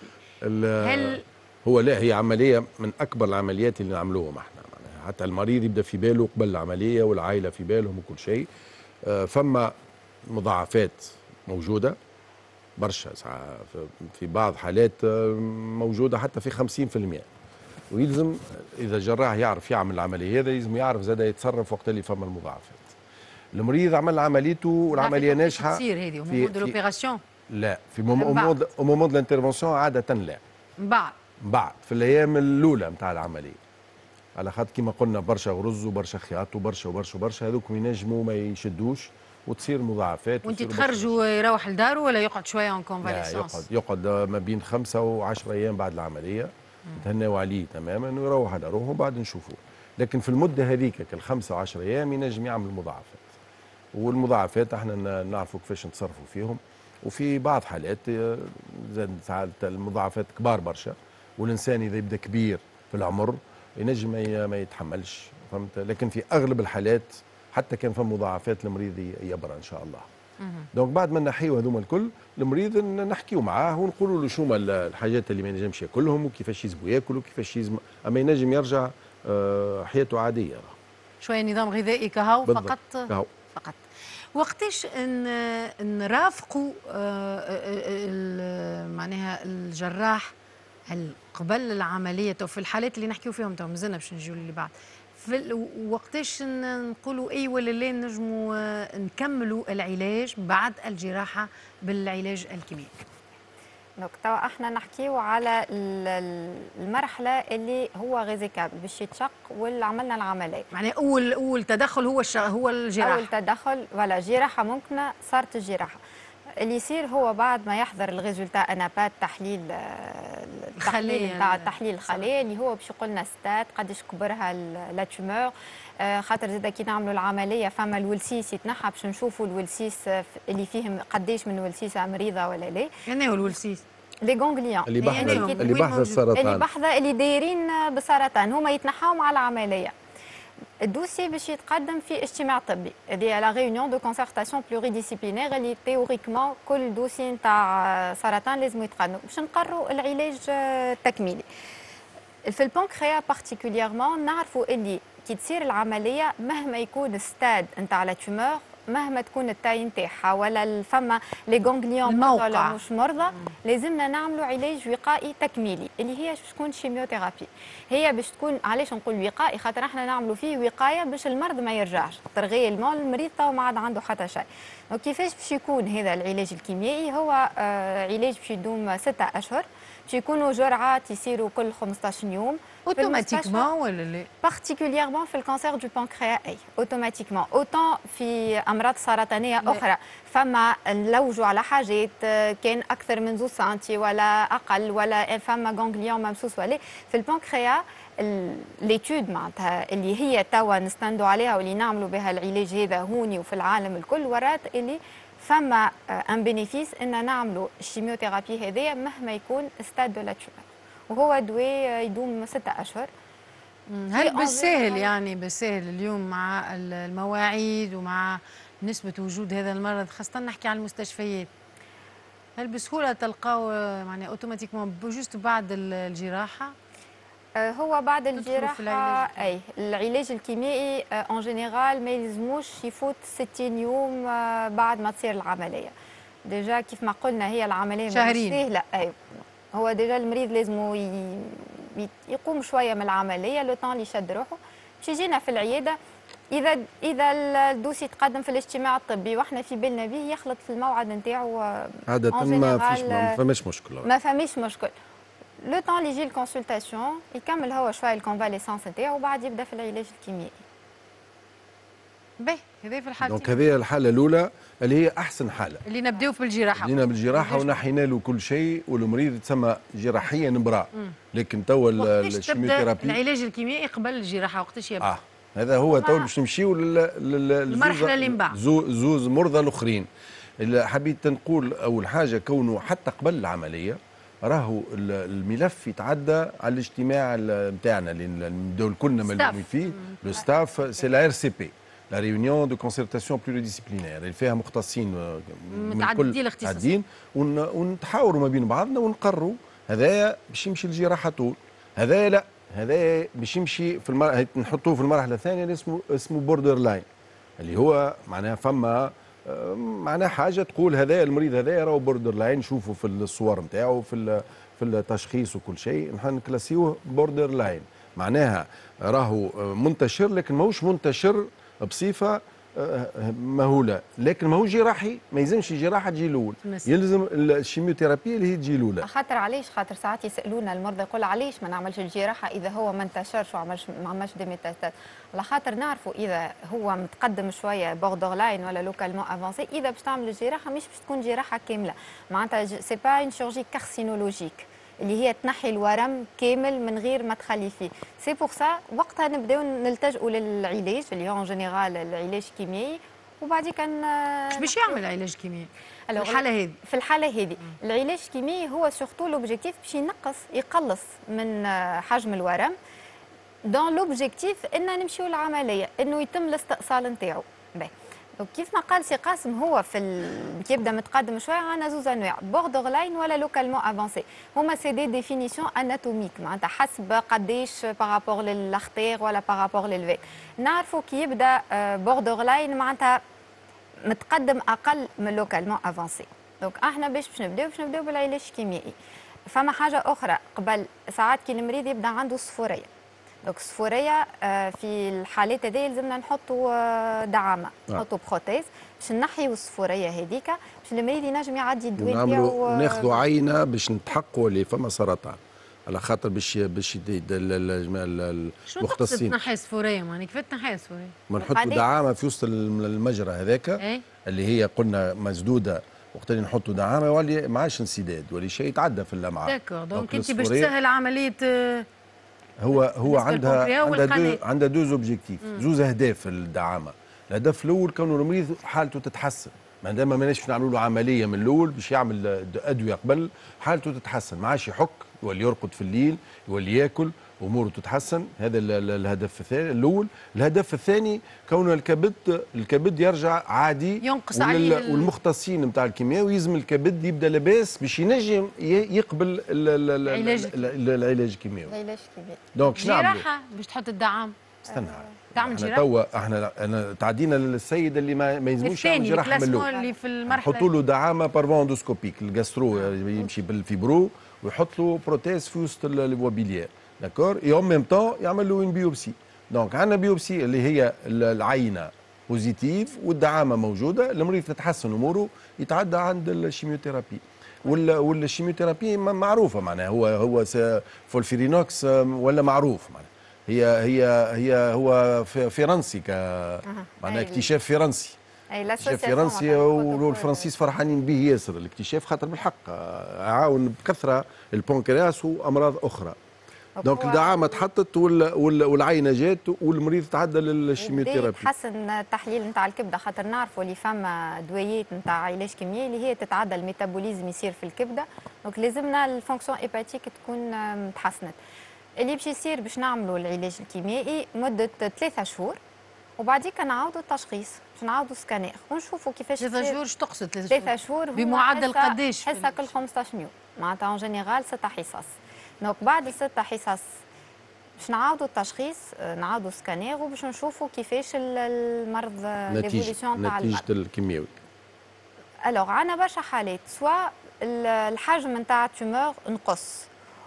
هو لا، هي عمليه من اكبر العمليات اللي نعملوهم احنا معناها، حتى المريض يبدا في باله قبل العمليه والعائله في بالهم وكل شيء. فما مضاعفات موجوده برشا، في بعض حالات موجوده حتى في 50%. ويلزم اذا جراح يعرف يعمل العمليه هذا يلزم يعرف زاد يتصرف وقت اللي فما المضاعفات. المريض عمل عمليته والعمليه ناجحه. تصير هذه مومون دو لوبيراسيون؟ لا، في مومون دو لانترفونسيون عاده لا. من بعد في الايام الاولى نتاع العمليه، على خاطر كما قلنا برشا غرز وبرشا خياط وبرشا هذوك ينجموا ما يشدوش وتصير مضاعفات. وانت تخرجوا يروح لداره ولا يقعد شويه اون كونفاليسونس؟ يقعد ما بين 5 و10 ايام بعد العمليه، نتهناو عليه تماما ويروح على روحه وبعد نشوفوه. لكن في المده هذيك ك5 و10 ايام ينجم يعمل مضاعفات، والمضاعفات احنا نعرفوا كيفاش نتصرفوا فيهم. وفي بعض حالات زاد ساعات المضاعفات كبار برشا، والانسان اذا يبدا كبير في العمر ينجم ما يتحملش، فهمت. لكن في اغلب الحالات حتى كان فما مضاعفات المريض يبرى ان شاء الله. دونك بعد ما نحيو هذوما الكل، المريض نحكيو معاه ونقولوا له شو هما الحاجات اللي ما ينجمش ياكلهم وكيفاش يلزم ياكل وكيفاش يلزم، اما ينجم يرجع حياته عاديه. شويه نظام غذائي كهو فقط. كهو فقط. وقتاش نرافقوا معناها الجراح هل قبل العمليه او في الحالات اللي نحكيو فيهم تو مازلنا باش نجيو اللي بعد، وقتاش نقولوا اي ولا لا نجموا نكملوا العلاج بعد الجراحه بالعلاج الكيميائي؟ دونك توا احنا نحكيو على المرحله اللي هو غيزيكابل باش يتشق وعملنا العمليه. يعني اول تدخل هو الجراحه. اول تدخل ولا جراحه ممكنه، صارت الجراحه. اللي يصير هو بعد ما يحضر الريزولتا انابات تحليل الخلية تحليل الخليه اللي هو باش يقول لنا ستات قداش كبرها لا تيومور. خاطر زاده كي نعملوا العمليه فما الولسيس يتنحى باش نشوفوا الولسيس اللي فيهم قداش من ولسيسه مريضه ولا لا. يعني هو الولسيس لي غونغليون اللي بحث السرطان، اللي بحثه اللي دايرين بسرطان هما يتنحاو مع العمليه. الدوسي باش يتقدم في اجتماع طبي، هذه لا ريونيون دو كونسرتاسيون بلوريديسيبلينير اللي تيوريكمون كل دوسي نتاع سرطان لازم يتقدم باش نقرروا العلاج التكميلي. في البنكرياس بارتيكوليرمون نعرفوا اللي كي تصير العمليه مهما يكون الستاد نتاع لا تيومور، مهما تكون التاي نتاعها ولا فما لي غونغليون ولا مش مرضى، لازمنا نعملوا علاج وقائي تكميلي اللي هي باش تكون شيميوثيرابي. هي باش تكون، علاش نقول وقائي؟ خاطر احنا نعملوا فيه وقايه باش المرض ما يرجعش، خاطر غيالمون المريض تو ما عاد عنده حتى شيء. دونك كيفاش باش يكون هذا العلاج الكيميائي؟ هو علاج باش يدوم 6 اشهر، باش يكونوا جرعات يصيروا كل 15 يوم اوتوماتيكمون ولا لا؟ بارتيكوليرمون في الكانسير دو بانكرياس اي اوتوماتيكمون. اوتون في امراض سرطانيه اخرى فما نلوجوا على حاجات كان اكثر من 2 سنتي ولا اقل ولا فما غونغليون ممسوس ولا في البانكرياس. ليتود معناتها اللي هي توا نستندوا عليها واللي نعملوا بها العلاج هذا هوني وفي العالم الكل، ورات اللي فما ان بينيفيس ان نعملوا الشيميوثيرابي هذايا مهما يكون ستاد دو لا تيومور، وهو دواء يدوم 6 اشهر. هل بالسهل يعني بالسهل اليوم مع المواعيد ومع نسبة وجود هذا المرض، خاصة نحكي عن المستشفيات، هل بسهولة تلقاو يعني اوتوماتيكمون جوست بعد الجراحة؟ هو بعد الجراحة أي العلاج الكيميائي اون جينيرال ما يلزموش يفوت 60 يوم بعد ما تصير العملية. ديجا كيف ما قلنا هي العملية شهرين سهلة. أي هو ديجا المريض لازم يقوم شوية من العملية لو طون اللي يشد روحه باش يجينا في العيادة. إذا الدوسي تقدم في الاجتماع الطبي واحنا في بالنا به يخلط في الموعد نتاعو عادة ما فماش مشكل. ما فماش مشكل. لو طون اللي يجي الكونسلتاسيون يكمل هو شويه الكونفاليسونس نتاعو وبعد يبدا في العلاج الكيميائي. باهي هذه في الحالة. دونك هذه الحالة الأولى اللي هي أحسن حالة، اللي نبداو بالجراحة. بدينا بالجراحة ونحينا له كل شيء والمريض يتسمى جراحيا برا، لكن توا الشيميوثيرابي العلاج الكيميائي قبل الجراحة وقتاش يبدا؟ هذا هو تو باش نمشيو المرحلة اللي من بعد زوز مرضى الآخرين. اللي حبيت نقول أول حاجة كونه حتى قبل العملية راهو الملف يتعدى على الاجتماع نتاعنا اللي نبداو كلنا ملمومين فيه، لو ستاف سي لا ار سي بي، لا ريونيون دو كونسرتاسيون بلوريديسيبلينير اللي فيها مختصين متعددين الاختصاصات ونتحاوروا ما بين بعضنا ونقرروا هذايا باش يمشي الجراحه طول، هذايا لا، هذايا باش يمشي في نحطوه في المرحله الثانيه اللي اسمه بوردر لاين، اللي هو معناها فما معناها حاجه تقول هذا المريض هذا راهو بوردر لاين، نشوفوا في الصور نتاعو في التشخيص وكل شيء نحن نكلاسيوه بوردر لاين، معناها راهو منتشر لكن ماهوش منتشر بصفه مهوله، لكن ماهوش جراحي، ما يلزمش الجراحه تجي الاول، يلزم الشيميوثيرابي اللي هي تجي الاولى. خاطر علاش؟ خاطر ساعات يسالونا المرضى يقول علاش ما نعملش الجراحه اذا هو ما انتشرش وما عملش دي ميتاستاز، على خاطر نعرفوا اذا هو متقدم شويه بوردر لاين ولا لوكالمون افونسي، اذا باش تعمل الجراحه مش باش تكون جراحه كامله، معناتها سي با اون شيرجي كارسينولوجيك اللي هي تنحي الورم كامل من غير ما تخلي فيه. سي بور سا وقتها نبداو نلتجئوا للعلاج اللي هو اون جينيرال العلاج الكيميائي، وبعدين كان اش باش يعمل علاج كيميائي؟ في الحالة هذه العلاج الكيميائي هو سورتو لوبجيكتيف باش يقلص من حجم الورم، دون لوبجيكتيف ان نمشيو للعملية انه يتم الاستئصال نتاعو. كيف ما قال سي قاسم هو كي يبدا متقدم شويه عندنا زوز انواع، بوردر لاين ولا لوكالمون افونسي، هما سي دي ديفينيسيون اناتوميك معناتها حسب قداش بارابور للارتير ولا بارابور للفي. نعرفوا كي يبدا بوردر لاين معناتها متقدم اقل من لوكالمون افونسي. دونك احنا باش نبداو بالعلاج الكيميائي. فما حاجه اخرى قبل، ساعات كي المريض يبدا عنده صفوريه، دونك الصفوريه في الحالات هذه لازمنا نحطوا دعامه، نحطوا بروتيز باش نحيوا الصفوريه هذيك باش المريض ينجم يعدي الدواء نتاعو. ناخذوا عينه باش نتحققوا اللي فما سرطان، على خاطر باش المختصين. شنو تنحي الصفوريه؟ معني كيف تنحي الصفوريه؟ نحطوا دعامه في وسط المجرى هذاك اللي هي قلنا مسدوده وقت اللي نحطوا دعامه يولي ما عادش انسداد، يولي شيء يتعدى في اللمعه. داكور، دونك انت باش تسهل عمليه هو عندها دوز اوبجيكتيف، زوز اهداف الدعامه. الهدف الاول كونه المريض حالته تتحسن، ما دام ماناش نعملوا له عمليه من الاول باش يعمل ادويه قبل، حالته تتحسن، ما عادش يحك، يولي يرقد في الليل، يولي ياكل، اموره تتحسن. هذا الهدف الثاني الاول. الهدف الثاني كون الكبد يرجع عادي، ينقص عليه والمختصين نتاع الكيمياء ويلزم الكبد يبدا لاباس باش ينجم يقبل العلاج الكيميائي. العلاج الكيميائي دونك شنو نعملوا؟ جراحه باش تحط الدعام. استنى، تعمل احنا جراحه. توا انا تعدينا للسيد اللي ما يلزموش يعمل جراحه من الاول، اللي في المرحله نحطوا له دعامه بارفوندوسكوبيك، الجاسترو يمشي بالفيبرو ويحط له بروتيز في وسط الوابيليير، داكور، اي اون ميم طون يعمل له اون بيوبسي. دونك عندنا بيوبسي اللي هي العينه بوزيتيف والدعامه موجوده، المريض تتحسن اموره، يتعدى عند الشيميوثيرابي. والشيميوثيرابي معروفه معناها هو فولفيرينوكس ولا معروف معناها. هو فرنسي معناها اكتشاف فرنسي. اكتشاف فرنسي والفرنسيس فرحانين به ياسر الاكتشاف، خاطر بالحق عاون بكثره البنكرياس وامراض اخرى. دونك الدعامه تحطت والعينه جات والمريض تعدى للشيميوثيرابي. تحسن التحليل نتاع الكبده، خاطر نعرفوا اللي فما دوايات نتاع علاج كيميائي اللي هي تتعدى الميتابوليزم يصير في الكبده، دونك لازمنا الفونكسيون ايباتيك تكون متحسنت. اللي باش يصير باش نعملوا العلاج الكيميائي مده 3 شهور، وبعديك نعاودوا التشخيص، باش نعاودوا سكانير ونشوفوا كيفاش 3 شهور. ايش تقصد 3 شهور؟ بمعدل قداش؟ حصه كل 15 يوم، معناتها اون جينيرال 6 حصص. دونك بعد ال6 حصص باش نعاودوا التشخيص، نعاودوا سكانير وباش نشوفوا كيفاش المرض ليفوليسيون تاع نتيجه الكيميائي. الوغ عندنا برشا حالات، سواء الحجم نتاع التيومور نقص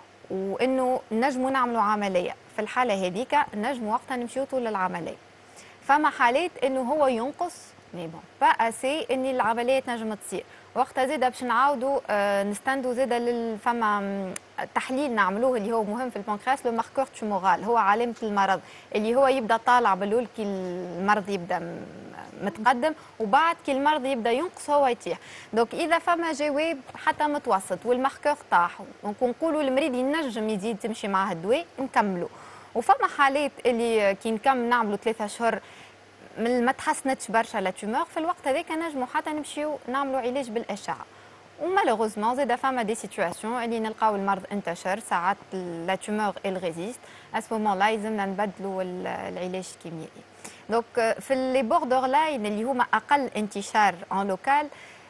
وانه نجموا نعملوا عمليه، في الحاله هذيك نجموا وقتها نمشيو طول العمليه. فما حالات انه هو ينقص مي بون با اسي ان العمليه تنجم تصير، وقتها زاده باش نعاودوا نستندوا زاده فما تحليل نعملوه اللي هو مهم في البنكرياس، لو ماركور تيومورال، هو علامه المرض اللي هو يبدا طالع بالأول كي المرض يبدا متقدم، وبعد كي المرض يبدا ينقص هو يطيح. دونك اذا فما جواب حتى متوسط والماركور طاح، ونقولوا المريض ينجم يزيد تمشي معاه الدواء نكملوا. وفما حالات اللي كي نعملوا 3 اشهر ما تحسنتش برشا لا تيومور، في الوقت هذاك نجموا حتى نمشيو نعملوا علاج بالاشعه. ومالوغوزمون زاد فما دي سيتواسيون اللي نلقاو المرض انتشر، ساعات لا تيومور ال ريزيست، اسمو مومون لا يلزمنا نبدلوا العلاج الكيميائي. دونك في لي بوردر لاين اللي هما اقل انتشار ان لوكال،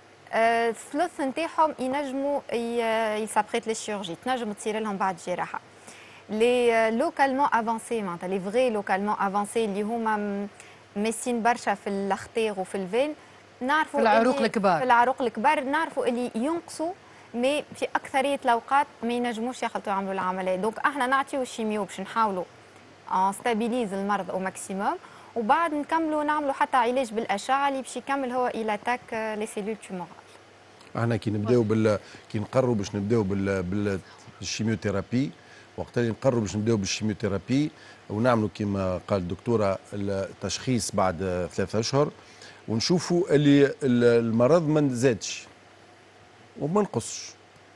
الثلث نتاعهم ينجموا يسابريت للشيرجي، تنجم تصير لهم بعد الجراحه. لي لوكالمون افونسي، معناتها لي فغي لوكالمون افونسي اللي هما ماسين برشا في الاختير وفي الفين، نعرفوا في العروق الكبار، في العروق الكبار نعرفوا اللي ينقصوا، مي في اكثريه الاوقات ما ينجموش يخلطوا يعملوا العمليه. دونك احنا نعطيو الشيميو باش نحاولوا ستابيليز المرض او ماكسيموم، وبعد نكملوا نعملوا حتى علاج بالاشعه اللي باش يكمل هو الى تاك لي سيلول تيومورال. احنا كي نبداو كي نقرروا باش نبداو بالشيميوثيرابي، وقت اللي نقرروا باش نبداو بالشيميوثيرابي ونعملوا كما قال الدكتوره التشخيص بعد 3 اشهر، ونشوفوا اللي المرض ما زادش وما نقصش،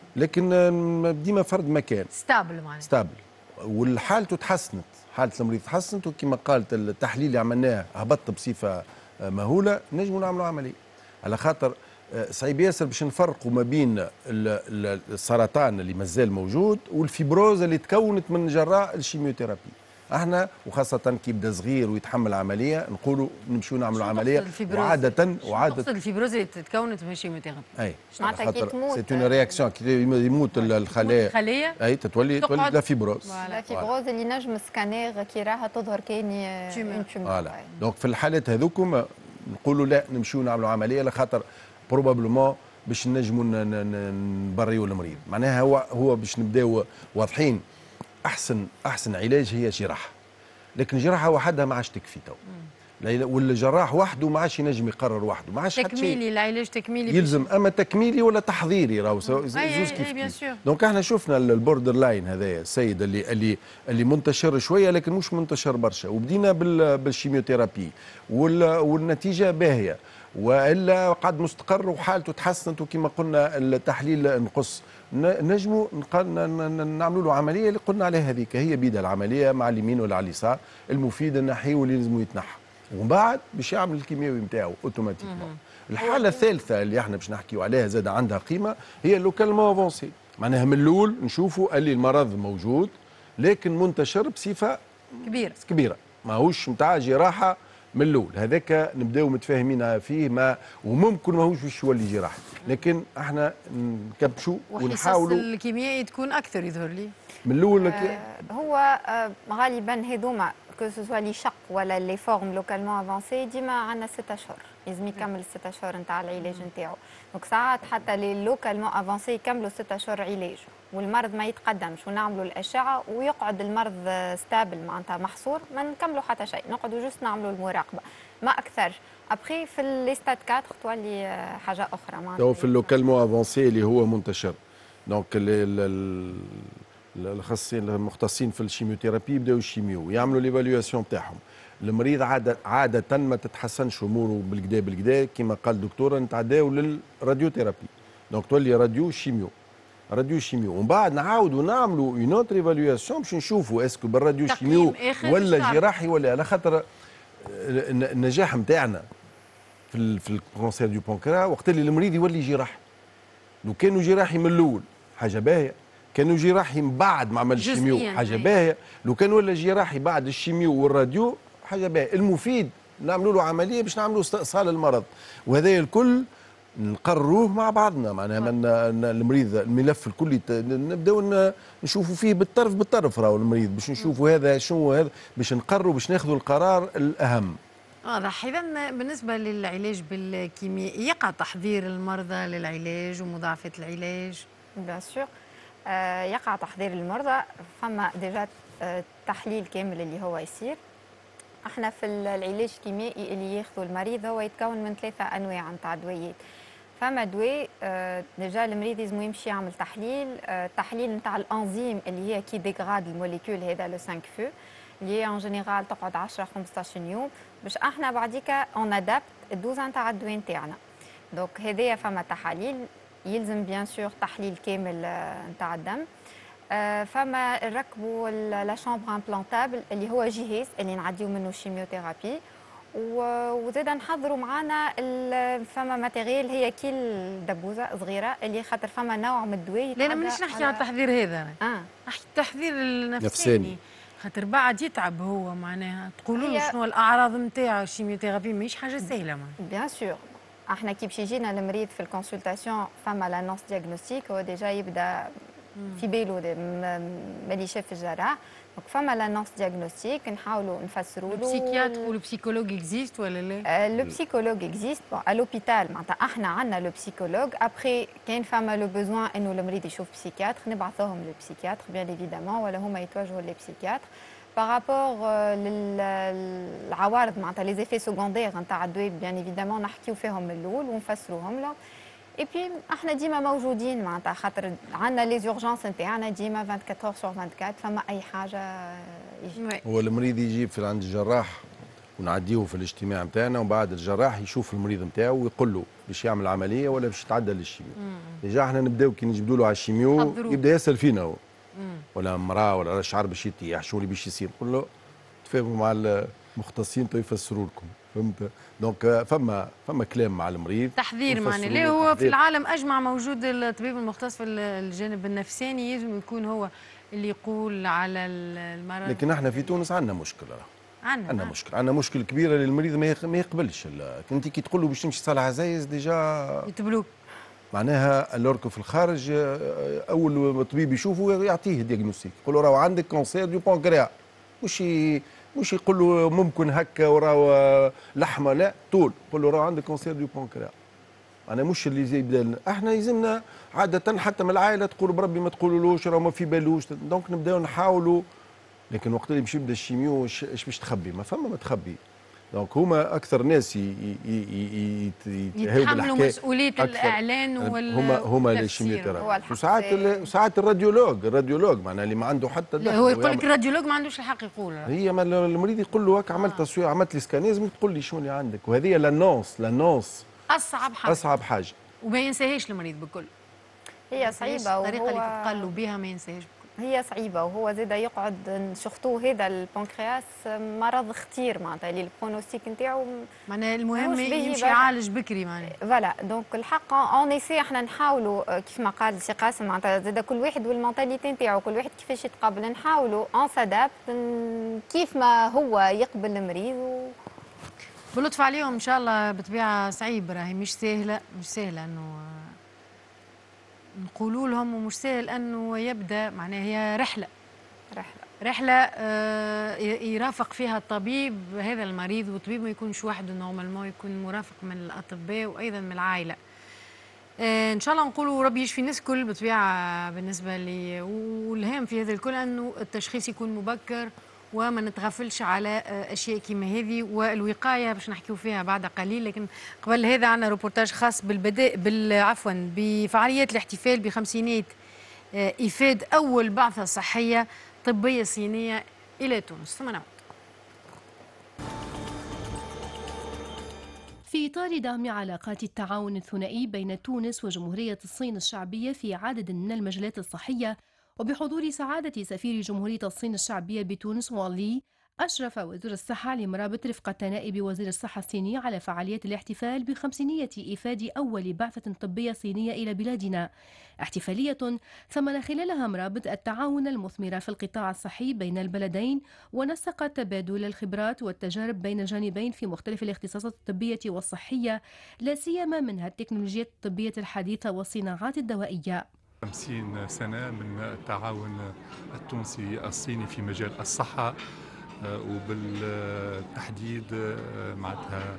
لكن ديما فرد مكان ستابل معناها ستابل، والحالته تحسنت، حاله المريض تحسنت، وكما قالت التحليل اللي عملناه هبط بصفه مهوله، نجموا نعملوا عمليه. على خاطر صعيب ياسر باش نفرقوا ما بين السرطان اللي مازال موجود والفيبروز اللي تكونت من جراء الشيميوثيرابي. احنا وخاصة كي يبدا صغير ويتحمل عملية نقولوا نمشيو نعملوا عملية، وعادة تقصد الفيبروز اللي تتكونت من الشيميوثيرابي؟ اي معناتها كي تموت سي اون رياكسيون، كي يموت الخلايا اي تولي لا فيبروز. لا فيبروز اللي نجم سكانير كي راها تظهر كاني تيومور. دونك في الحالات هذوكم نقولوا لا نمشيو نعملوا عملية، لخاطر بروبابلومون باش نجموا نبريو المريض. معناها هو باش نبداو واضحين، احسن علاج هي جراحه، لكن جراحه وحدها ما عادش تكفي تو. والجراح وحده ما عادش ينجم يقرر وحده، ما عادش حتى شيء. تكميلي العلاج تكميلي يلزم اما تكميلي ولا تحضيري، راهو زوز كيف كيف. دونك احنا شفنا البوردر لاين هذايا السيد اللي منتشر شويه لكن مش منتشر برشا، وبدينا بالشيميوثيرابي والنتيجه باهيه، والا قعد مستقر وحالته تحسنت، وكما قلنا التحليل نقص، نجموا نعملوا له عمليه اللي قلنا عليها هذيك، هي بيدها العمليه مع اليمين ولا على اليسار، المفيد النحي واللي لازم يتنحى، ومن بعد باش يعمل الكيميائي نتاعو اوتوماتيكمون. الحاله الثالثه اللي احنا باش نحكيو عليها زاد عندها قيمه هي اللوكالمون افونسي، معناها من الاول نشوفوا اللي المرض موجود لكن منتشر بصفه كبيره ماهوش نتاع جراحه من الاول، هذاك نبداو متفاهمين فيه، ما وممكن ماهوش باش يولي جراحه، لكن احنا نكبشوا ونحاولوا. الكيميائي تكون اكثر يظهر لي من الاول. هو غالبا هذوما كو سوسوا لي شق ولا لي فورم لوكالمون افونسي ديما عندنا 6 اشهر، لازم يكمل 6 اشهر نتاع العلاج نتاعو، دونك ساعات حتى لي لوكالمون افونسي يكملوا 6 اشهر علاج والمرض ما يتقدمش ونعملوا الاشعه ويقعد المرض ستابل معناتها محصور، ما نكملوا حتى شيء، نقعدوا جوست نعملوا المراقبه ما اكثر. ابخي في لي ستاد 4 تولي حاجه اخرى معناتها. في اللوكالمون افونسي اللي هو منتشر، دونك المختصين في الشيميوثيرابي يبداو الشيميو يعملوا ليفاليواسيون تاعهم. المريض عاده ما تتحسنش اموره بالكدا كما قال الدكتور نتعداو للراديوثيرابي، دونك تولي راديو شيميو ومن بعد نعاودوا نعملوا اون اوتر ايفاليواسيون باش نشوفوا اسكو بالراديو شيميو ولا جراحي ولا، على خاطر النجاح نتاعنا في الكونسير دو بونكرا وقت اللي المريض يولي جراحي. لو كانوا جراحي من الاول حاجه باهيه، كانوا جراحي من بعد ما عمل الشيميو حاجه باهيه، لو كان ولا جراحي بعد الشيميو والراديو حاجه باهيه. المفيد نعملوا له عمليه باش نعملوا استئصال المرض، وهذا الكل نقرروه مع بعضنا، معناها المريض الملف الكلي نبداو نشوفوا فيه بالطرف راهو المريض باش نشوفوا هذا شنو هذا باش نقرروا باش ناخذوا القرار الاهم. واضح. إذا بالنسبة للعلاج بالكيميائي يقع تحضير المرضى للعلاج ومضاعفة العلاج؟ بيان سور يقع تحضير المرضى، فما ديجا تحليل كامل اللي هو يصير. احنا في العلاج الكيميائي اللي ياخذه المريض هو يتكون من 3 انواع نتاع دويات. فما دواء ديجا المريض لازم يمشي يعمل تحليل نتاع الانزيم اللي هي كي ديغراد الموليكول هذا لو 5 فو اللي ان جينيرال تقعد 10 15 يوم باش احنا بعديكا اون ادابت الدوز نتاع الدواء نتاعنا. دونك هذايا فما تحاليل يلزم بيان سور تحليل كامل نتاع الدم. فما نركبوا لا شامبر امبلانتابل اللي هو جهاز اللي نعديو منه الشيميوثيرابي، وزيد نحضروا معنا فما ماتيريال هي كي الدبوزه صغيره اللي خاطر فما نوع من الدواء. لا انا مانيش نحكي على التحضير هذا، نحكي التحضير النفساني خاطر بعد يتعب هو، معناها تقولوا له شنو الاعراض نتاع الشيميوثيرابي ماهيش حاجه سهله. بيان سور احنا كي باش يجينا المريض في الكونسلتاسيون فما لانونس دياغنوستيك، هو ديجا يبدا في بالو ملي شاف الجراح، دونك فما لانونس دياغنوستيك نحاولوا نفسروا له. البسيكياتر والبسيكولوج اكزيست ولا لا؟ لو بسيكولوج اكزيست ا لوبيتال، معناتها احنا عندنا لو بسيكولوج. ابخي كان فما لو بوزوان انه المريض يشوف بسيكياتر نبعثوهم للبسيكياتر بيان ايفيدامون، ولا هما يتوجهوا للبسيكياتر بارابور للعوارض معناتها لي زيفي سكوندير نتاع الدواء بيان ايفيدامون نحكيو فيهم من الاول ونفسروهم له. اي بي احنا ديما موجودين معناتها خاطر عندنا لي زورجونس نتاعنا ديما 24 اور سور 24 فما اي حاجه يجي. هو المريض يجي في عند الجراح ونعديه في الاجتماع نتاعنا، ومن بعد الجراح يشوف المريض نتاعو ويقول له باش يعمل عمليه ولا باش يتعدى للشيميو. ديجا احنا نبداو كي نجبدوا له على الشيميو يبدا يسال فينا هو ولا مراه ولا شعر باش يتيح شو اللي باش يصير، نقول له تفاهموا مع المختصين يفسروا لكم، فهمت؟ دونك فما كلام مع المريض تحذير معناه. اللي هو في العالم اجمع موجود الطبيب المختص في الجانب النفساني يلزم يكون هو اللي يقول على المرض. لكن احنا في تونس عندنا مشكله، عندنا مشكل كبيره للمريض ما يقبلش. انت كي تقول له باش تمشي تصلح عزايز ديجا يتبلوك، معناها الورك في الخارج اول طبيب يشوفه يعطيه دياغنوستيك، يقول له راهو عندك كونسير دو بانكرياس، مش يقول له ممكن هكا وراهو لحمه، لا طول يقول له راهو عندك كونسير دو بانكرياس. انا مش اللي زي بدالنا، احنا يلزمنا عاده حتى من العائله تقول بربي ما تقولولوش راهو ما في بالوش، دونك نبداو نحاولوا. لكن وقت اللي باش يبدا الشيميو ايش باش تخبي؟ ما تخبي، دونك هما اكثر ناس يتحملوا مسؤوليه الاعلان هما الشيميوثيرابي. وساعات الراديولوج معناها اللي ما عنده حتى دخل. هو يقول لك الراديولوج ما عندوش الحق يقول. هي ما المريض يقول له هكا عملت تصوير عملت لي سكان لازم تقول لي شنو اللي عندك. وهذه لانونس اصعب حاجه وما ينساهاش المريض بكل. هي صعيبه الطريقه اللي تتقلوا بها ما ينساهاش. هي صعيبه وهو زاد يقعد شفتوه هذا البنكرياس مرض خطير معناتها اللي البرونوستيك نتاعو معناها المهم يمشي يعالج بكري معناها. فوالا دونك الحق اون ايسي احنا نحاولوا كيف ما قال سي قاسم معناتها زاد كل واحد والمونتاليتي نتاعو كل واحد كيفاش يتقبل نحاولوا اون سادابت كيف ما هو يقبل المريض بلطف عليهم ان شاء الله. بطبيعه صعيب راهي مش سهله انه نقولوا لهم ومش سهل انه يبدا معناها هي رحله يرافق فيها الطبيب هذا المريض والطبيب ما يكونش وحده نورمالمون يكون مرافق من الاطباء وايضا من العائله. ان شاء الله نقولوا ربي يشفي الناس الكل بطبيعه بالنسبه لي. والهام في هذا الكل انه التشخيص يكون مبكر وما نتغفلش على اشياء كيما هذه والوقايه باش نحكيو فيها بعد قليل. لكن قبل هذا عندنا روبورتاج خاص بفعاليات الاحتفال بخمسينات إفاد أول بعثة صحية طبية صينية إلى تونس. ثم نعود. في إطار دعم علاقات التعاون الثنائي بين تونس وجمهورية الصين الشعبية في عدد من المجالات الصحية وبحضور سعادة سفير جمهورية الصين الشعبية بتونس والي، أشرف وزير الصحة لمرابط رفقة نائب وزير الصحة الصيني على فعالية الاحتفال بخمسينية إيفاد أول بعثة طبية صينية إلى بلادنا، احتفالية ثمن خلالها مرابط التعاون المثمر في القطاع الصحي بين البلدين ونسق تبادل الخبرات والتجارب بين الجانبين في مختلف الاختصاصات الطبية والصحية، لا سيما منها التكنولوجيا الطبية الحديثة والصناعات الدوائية. 50 سنة من التعاون التونسي الصيني في مجال الصحة وبالتحديد معناتها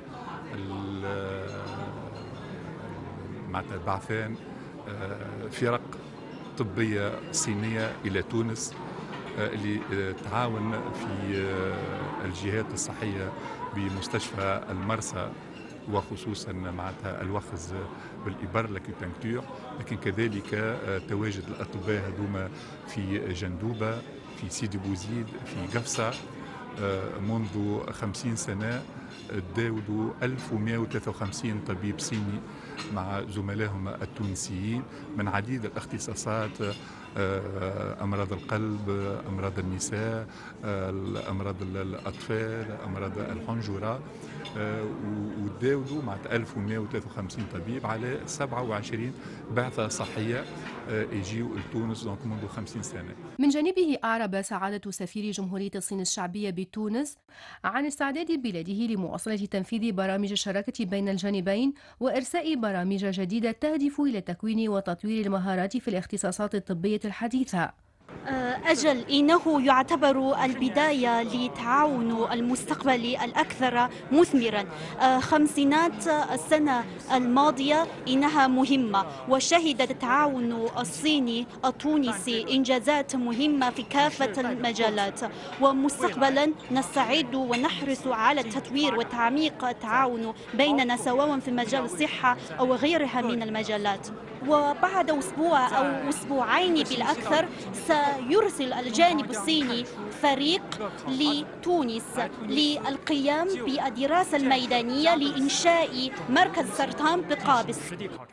بعثان فرق طبية صينية إلى تونس اللي تعاون في الجهات الصحية بمستشفى المرسى وخصوصا معناتها الوخز بالإبر لاكيوبانكتور، لكن كذلك تواجد الأطباء هذوما في جندوبة في سيدي بوزيد في قفصة منذ 50 سنة تداولوا 1153 طبيب صيني مع زملائهم التونسيين من عديد الاختصاصات، أمراض القلب، أمراض النساء، أمراض الأطفال، أمراض الحنجرة، وتداولوا مع 1153 طبيب على 27 بعثة صحية يجيوا لتونس منذ 50 سنة. من جانبه أعرب سعادة سفير جمهورية الصين الشعبية بتونس عن استعداد بلاده لمواصلة تنفيذ برامج الشراكة بين الجانبين وإرساء برامج جديدة تهدف إلى تكوين وتطوير المهارات في الاختصاصات الطبية الحديثة. أجل، إنه يعتبر البداية لتعاون المستقبل الأكثر مثمرا. خمسينات السنة الماضية إنها مهمة، وشهدت التعاون الصيني التونسي إنجازات مهمة في كافة المجالات، ومستقبلا نستعد ونحرص على التطوير وتعميق التعاون بيننا سواء في مجال الصحة أو غيرها من المجالات. وبعد أسبوع أو أسبوعين بالأكثر سيرسل الجانب الصيني فريق لتونس للقيام بالدراسة الميدانية لإنشاء مركز سرطان بقابس.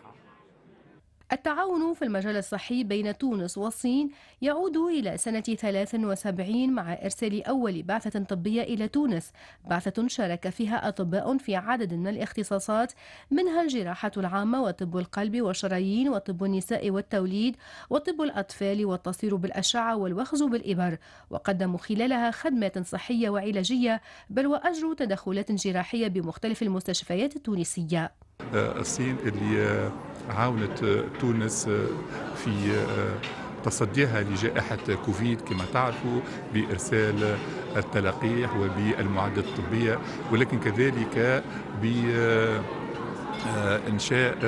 التعاون في المجال الصحي بين تونس والصين يعود إلى سنة 73 مع إرسال أول بعثة طبية إلى تونس، بعثة شارك فيها أطباء في عدد من الاختصاصات منها الجراحة العامة وطب القلب والشرايين وطب النساء والتوليد وطب الأطفال والتصوير بالأشعة والوخز بالإبر، وقدموا خلالها خدمات صحية وعلاجية بل وأجروا تدخلات جراحية بمختلف المستشفيات التونسية. الصين اللي عاونت تونس في تصديها لجائحة كوفيد كما تعرفوا بإرسال التلقيح وبالمعدات الطبية، ولكن كذلك بإنشاء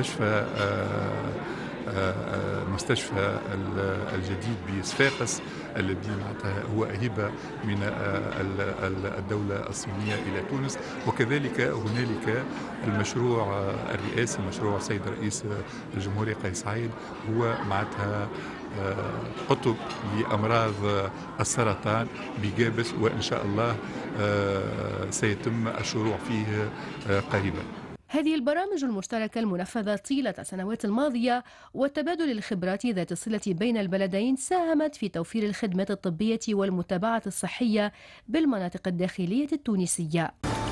المستشفى الجديد بصفاقس الذي معناتها هو هبة من الدولة الصينية إلى تونس. وكذلك هنالك المشروع الرئاسي، مشروع السيد رئيس الجمهورية قيس سعيد، هو معناتها قطب لأمراض السرطان بجابس، وإن شاء الله سيتم الشروع فيه قريبا. هذه البرامج المشتركة المنفذة طيلة السنوات الماضية وتبادل الخبرات ذات الصلة بين البلدين ساهمت في توفير الخدمات الطبية والمتابعة الصحية بالمناطق الداخلية التونسية.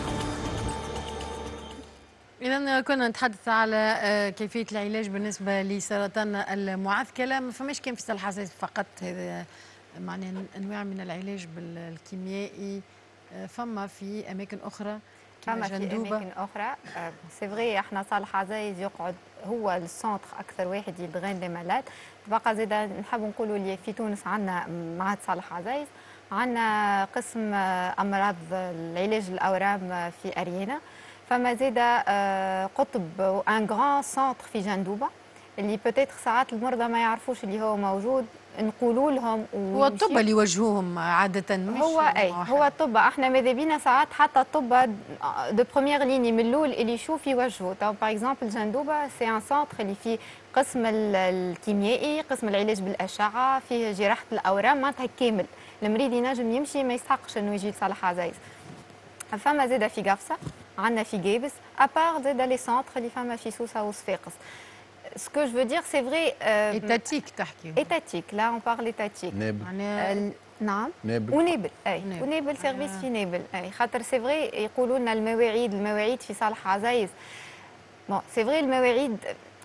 إذا كنا نتحدث على كيفية العلاج بالنسبة لسرطان المعثكلة. ما فماش كان في صالح عزيز فقط هذا معناه أنواع من العلاج بالكيميائي، فما في أماكن أخرى فما في اماكن اخرى. سي فغي احنا صالح عزايز يقعد هو السونتر اكثر واحد يدغين لي مالات. بقى زيد نحب نقولوا اللي في تونس عندنا معهد صالح عزايز، عندنا قسم امراض العلاج الاورام في اريانا، فما زيد قطب ان غران سونتر في جندوبه اللي بوتيتر ساعات المرضى ما يعرفوش اللي هو موجود، نقولوا لهم. هو الطب اللي يوجهوهم عاده، مش هو الطب. احنا ماذا بينا ساعات حتى الطب دو بروميير ليني من الاول اللي يشوف يوجهوا. باغ اكزومبل جندوبه سي ان سونتر اللي فيه قسم الكيميائي، قسم العلاج بالاشعه، فيه جراحه الاورام، معناتها كامل. المريض ينجم يمشي ما يستحقش انه يجي لصالح عزايز. فما زاده في قفصه، عندنا في جابس، ابار زاده لي سونتر اللي فما في سوسه وصفاقس. Ce que je veux dire, c'est vrai. étatique تحكي. étatique. Là, on parle étatique. نابل. نعم. نابل. ونابل. أي. ونابل سيرفيس في نابل. أي. خاطر سي فغي يقولوا لنا المواعيد في صالح عزايز. بون سي فغي المواعيد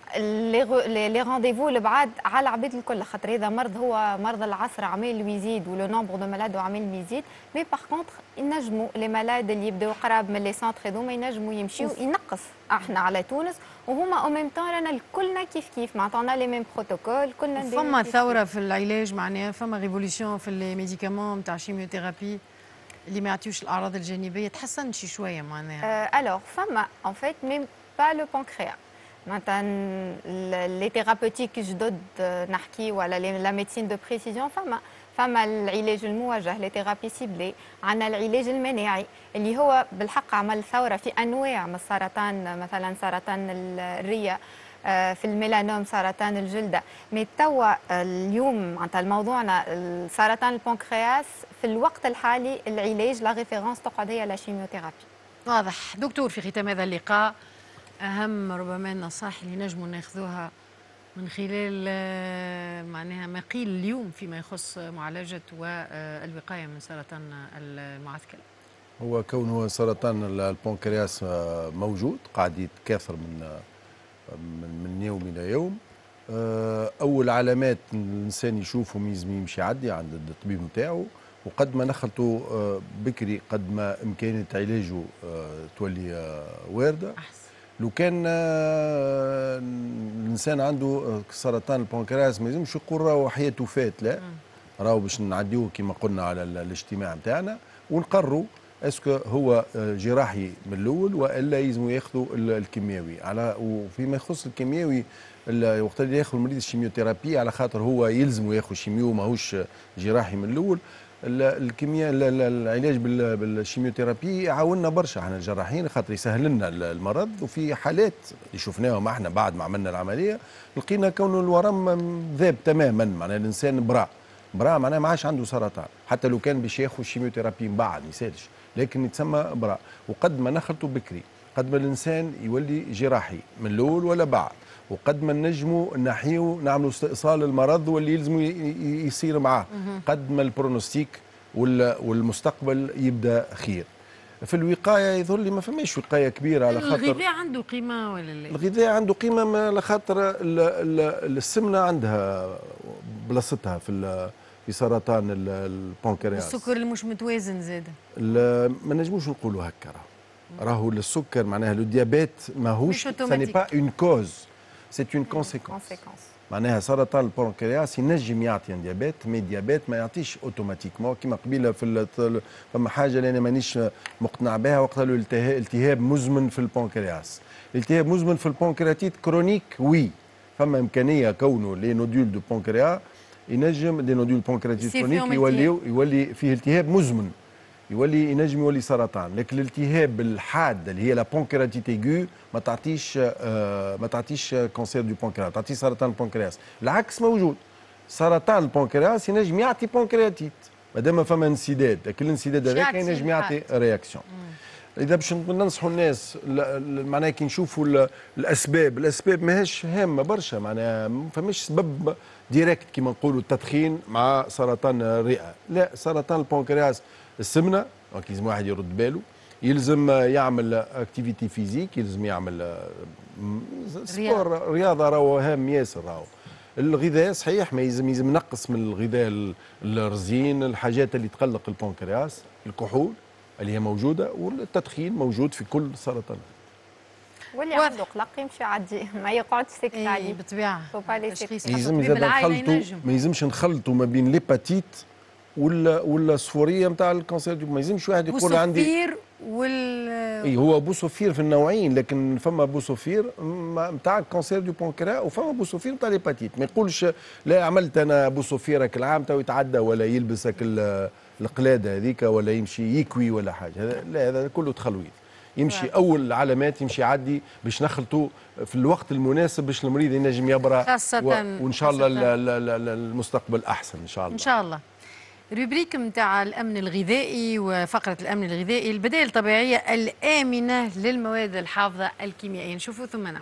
لي رونديفو البعاد على العباد الكل، خاطر هذا مرض هو مرض العصر عمال يزيد ولو نومبر دو مالاد عمال يزيد. مي باغ كونتر ينجموا لي مالاد اللي يبداو قراب من لي سونتر هذوما ينجموا يمشيو ينقص احنا على تونس، وهما او ميم طون رانا كلنا كيف معناتها لي ميم بروتوكول كلنا نديرو. فما ثوره في العلاج معناها، فما ريفوليسيون في لي ميديكامون نتاع الشيميوثيرابي اللي ما يعطيوش الاعراض الجانبيه، تحسن شي شويه معناها. الوغ فما ان فيت ميم با لو بانكرياس مثلا لي ثيرابوتيك جدد نحكي ولا لا ميديسين دو بريسيزيون. فما العلاج الموجه لي ثيرابي سيبلي، عندنا العلاج المناعي اللي هو بالحق عمل ثوره في انواع من السرطان، مثلا سرطان الرئه، في الميلانوم، سرطان الجلده. مي توا اليوم معناتها موضوعنا سرطان البنكرياس في الوقت الحالي العلاج لا ريفيرونس تقعد هي لا شيميوثيرابي. واضح. دكتور، في ختام هذا اللقاء أهم ربما النصائح اللي نجموا ناخذوها من خلال معناها ما قيل اليوم فيما يخص معالجة والوقاية من سرطان المعثكلة. هو كونه سرطان البنكرياس موجود قاعد يتكاثر من يوم إلى يوم. أول علامات الإنسان يشوفهم يلزم يمشي يعدي عند الطبيب نتاعو، وقد ما نخلطوا بكري قد ما إمكانية علاجه تولي واردة. لو كان الانسان عنده سرطان البنكرياس ما يلزمش يقول راهو حياته فات، لا، راهو باش نعديوه كما قلنا على الاجتماع نتاعنا ونقرروا اسكو هو جراحي من الاول والا يلزموا ياخذوا الكيميائي. على وفيما يخص الكيميائي وقت اللي ياخذ المريض الشيميوثيرابي على خاطر هو يلزموا ياخذ شيميو ماهوش جراحي من الاول. الكيمياء العلاج بالشيميوثيرابي يعاوننا برشا احنا الجراحين خاطر يسهل لنا المرض. وفي حالات اللي شفناهم احنا بعد ما عملنا العمليه لقينا كونه الورم ذاب تماما، معناها الانسان برا معناها ما عادش عنده سرطان، حتى لو كان باش ياخذ الشيميوثيرابي من بعد ما يسالش، لكن يتسمى برا. وقد ما نخلطوا بكري قد ما الانسان يولي جراحي من الاول ولا بعد، وقد ما نجموا نحيو نعملوا استئصال المرض واللي يلزموا يصير معاه، قد ما البرونوستيك والمستقبل يبدا خير. في الوقايه يظهر لي ما فماش وقايه كبيره على خاطر الغذاء عنده قيمه ولا لا؟ الغذاء عنده قيمه على خاطر السمنه عندها بلاصتها في سرطان البنكرياس. السكر اللي مش متوازن زاده ما نجموش نقولوا هكا. راهو السكر معناها لو ديابيت ماهوش ساني با اون كوز، سي اون كونسيكونس. معناها سرطان البنكرياس ينجم يعطي ديابيت، مي ديابيت ما يعطيش اوتوماتيكمون كيما قبيله فما حاجه اللي انا مانيش مقتنع بها وقت له التهاب مزمن في البنكرياس. الالتهاب مزمن في البنكرياتيت كرونيك وي، فما امكانيه كونه لي نودول دو بنكرياس ينجم دي نوديول بانكرياتيت يصير كرونيك فيهم يولي فيه التهاب مزمن، ينجم يولي سرطان. لكن الالتهاب الحاد اللي هي لا بانكرياتيت ايغو ما تعطيش كونسير دو بانكرياس، تعطي سرطان البنكرياس. العكس موجود، سرطان البنكرياس ينجم يعطي بانكرياتيت مادام فما انسداد، لكن الانسداد هذاك ينجم يعطي رياكسيون. اذا باش ننصحوا الناس معناها كي نشوفوا الاسباب ماهيش هامه برشا، معناها ما فماش سبب ديريكت كما نقولوا التدخين مع سرطان الرئه، لا، سرطان البنكرياس السمنه، لازم واحد يرد باله، يلزم يعمل اكتيفيتي فيزيك، يلزم يعمل سبور رياضه، راهو هام ياسر. راهو الغذاء صحيح ما يلزم ينقص من الغذاء الرزين، الحاجات اللي تقلق البنكرياس، الكحول اللي هي موجوده، والتدخين موجود في كل سرطان. واللي عنده قلق يمشي يعدي، ما يقعدش ساكت عليه بالطبيعه. يلزم ما يلزمش نخلطوا ما بين ليباتيت ولا الصفوريه نتاع الكانسير، ما يلزمش واحد يقول عندي بوصفير هو بوصفير في النوعين، لكن فما بوصفير نتاع الكانسير دو بانكرياس وفما بوصفير نتاع ليباتيت. ما يقولش لا عملت انا بوصفيرك العام تو يتعدى ولا يلبسك القلاده هذيك ولا يمشي يكوي ولا حاجه، لا، هذا كله تخلويط. يمشي اول العلامات يمشي يعدي باش نخلطوا في الوقت المناسب باش المريض ينجم يبرى، وان شاء الله المستقبل احسن ان شاء الله. ان شاء الله. روبريك نتاع الامن الغذائي وفقره الامن الغذائي، البدائل الطبيعيه الامنه للمواد الحافظه الكيميائيه، نشوفوا ثم نعود.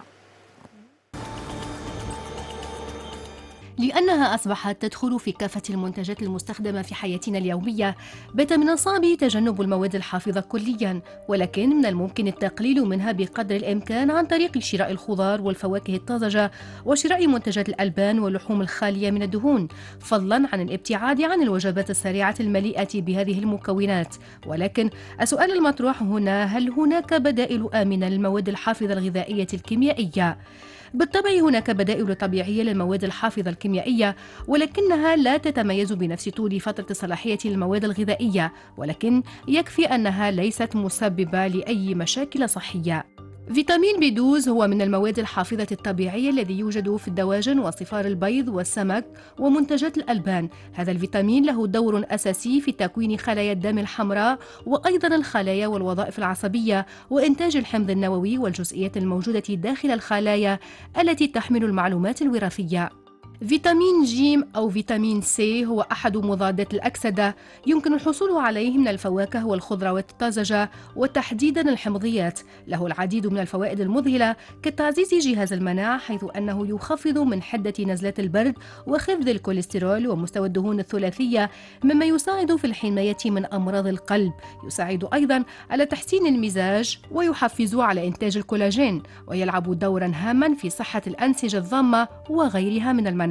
لأنها أصبحت تدخل في كافة المنتجات المستخدمة في حياتنا اليومية، بات من الصعب تجنب المواد الحافظة كلياً، ولكن من الممكن التقليل منها بقدر الإمكان عن طريق شراء الخضار والفواكه الطازجة وشراء منتجات الألبان واللحوم الخالية من الدهون، فضلاً عن الابتعاد عن الوجبات السريعة المليئة بهذه المكونات. ولكن السؤال المطروح هنا، هل هناك بدائل آمنة للمواد الحافظة الغذائية الكيميائية؟ بالطبع هناك بدائل طبيعية للمواد الحافظة الكيميائية، ولكنها لا تتميز بنفس طول فترة صلاحية المواد الغذائية، ولكن يكفي أنها ليست مسببة لأي مشاكل صحية. فيتامين B12 هو من المواد الحافظة الطبيعية الذي يوجد في الدواجن وصفار البيض والسمك ومنتجات الألبان. هذا الفيتامين له دور أساسي في تكوين خلايا الدم الحمراء وأيضا الخلايا والوظائف العصبية وإنتاج الحمض النووي والجزيئات الموجودة داخل الخلايا التي تحمل المعلومات الوراثية. فيتامين ج أو فيتامين سي هو أحد مضادات الأكسدة، يمكن الحصول عليه من الفواكه والخضروات الطازجة وتحديداً الحمضيات. له العديد من الفوائد المذهلة كتعزيز جهاز المناعة، حيث أنه يخفض من حدة نزلات البرد وخفض الكوليسترول ومستوى الدهون الثلاثية، مما يساعد في الحماية من أمراض القلب. يساعد أيضاً على تحسين المزاج ويحفز على إنتاج الكولاجين، ويلعب دوراً هاماً في صحة الأنسجة الضامة وغيرها من المنافع.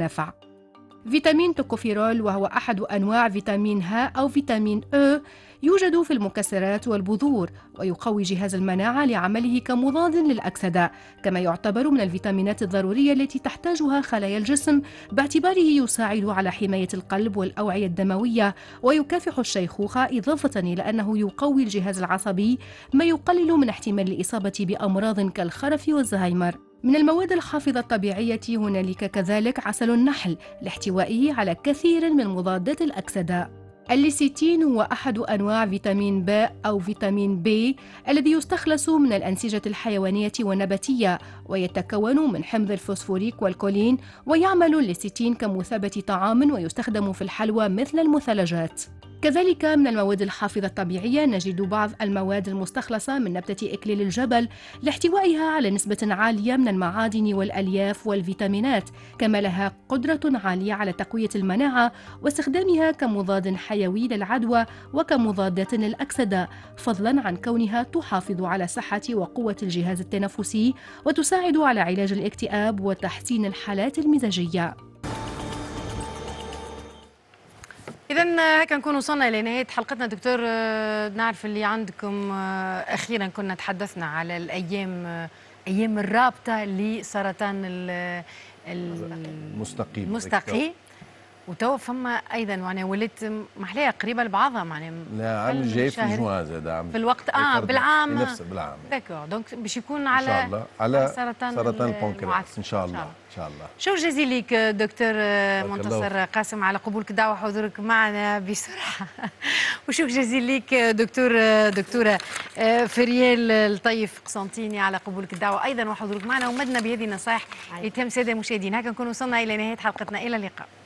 فيتامين توكوفيرول وهو أحد أنواع فيتامين ه أو فيتامين E، يوجد في المكسرات والبذور ويقوي جهاز المناعة لعمله كمضاد للأكسدة، كما يعتبر من الفيتامينات الضرورية التي تحتاجها خلايا الجسم، باعتباره يساعد على حماية القلب والأوعية الدموية ويكافح الشيخوخة، إضافة إلى أنه يقوي الجهاز العصبي، ما يقلل من احتمال الإصابة بأمراض كالخرف والزهايمر. من المواد الحافظة الطبيعية هنالك كذلك عسل النحل لاحتوائه على كثير من مضادات الأكسدة. الليسيتين هو أحد أنواع فيتامين ب أو فيتامين B الذي يستخلص من الأنسجة الحيوانية والنباتية، ويتكون من حمض الفوسفوريك والكولين، ويعمل الليسيتين كمثبت طعام ويستخدم في الحلوى مثل المثلجات. كذلك من المواد الحافظة الطبيعية نجد بعض المواد المستخلصة من نبتة إكليل الجبل لاحتوائها على نسبة عالية من المعادن والألياف والفيتامينات، كما لها قدرة عالية على تقوية المناعة واستخدامها كمضاد حيوي للعدوى وكمضادات للأكسدة، فضلا عن كونها تحافظ على صحة وقوة الجهاز التنفسي وتساعد على علاج الاكتئاب وتحسين الحالات المزاجية. إذا هيك نكون وصلنا إلى نهاية حلقتنا. دكتور، نعرف اللي عندكم أخيرا كنا تحدثنا على الأيام، أيام الرابطة لسرطان المستقيم، وتو فما ايضا معناها ولات محليه قريبه لبعضها معناها. لا عام الجاي في جوان زاد عام في الوقت بالعام نفس بالعام. داكور دونك باش يكون على ان شاء الله على سرطان البنكرياس ان شاء الله ان شاء الله. شكرا جزيلا لك دكتور منتصر قاسم على قبولك الدعوه وحضورك معنا بسرعه. وشكرا جزيلا لك دكتوره فريال الطيف قسنطيني على قبولك الدعوه ايضا وحضورك معنا ومدنا بهذه النصائح اللي تهم ساده المشاهدين. هكا نكون وصلنا الى نهايه حلقتنا، الى اللقاء.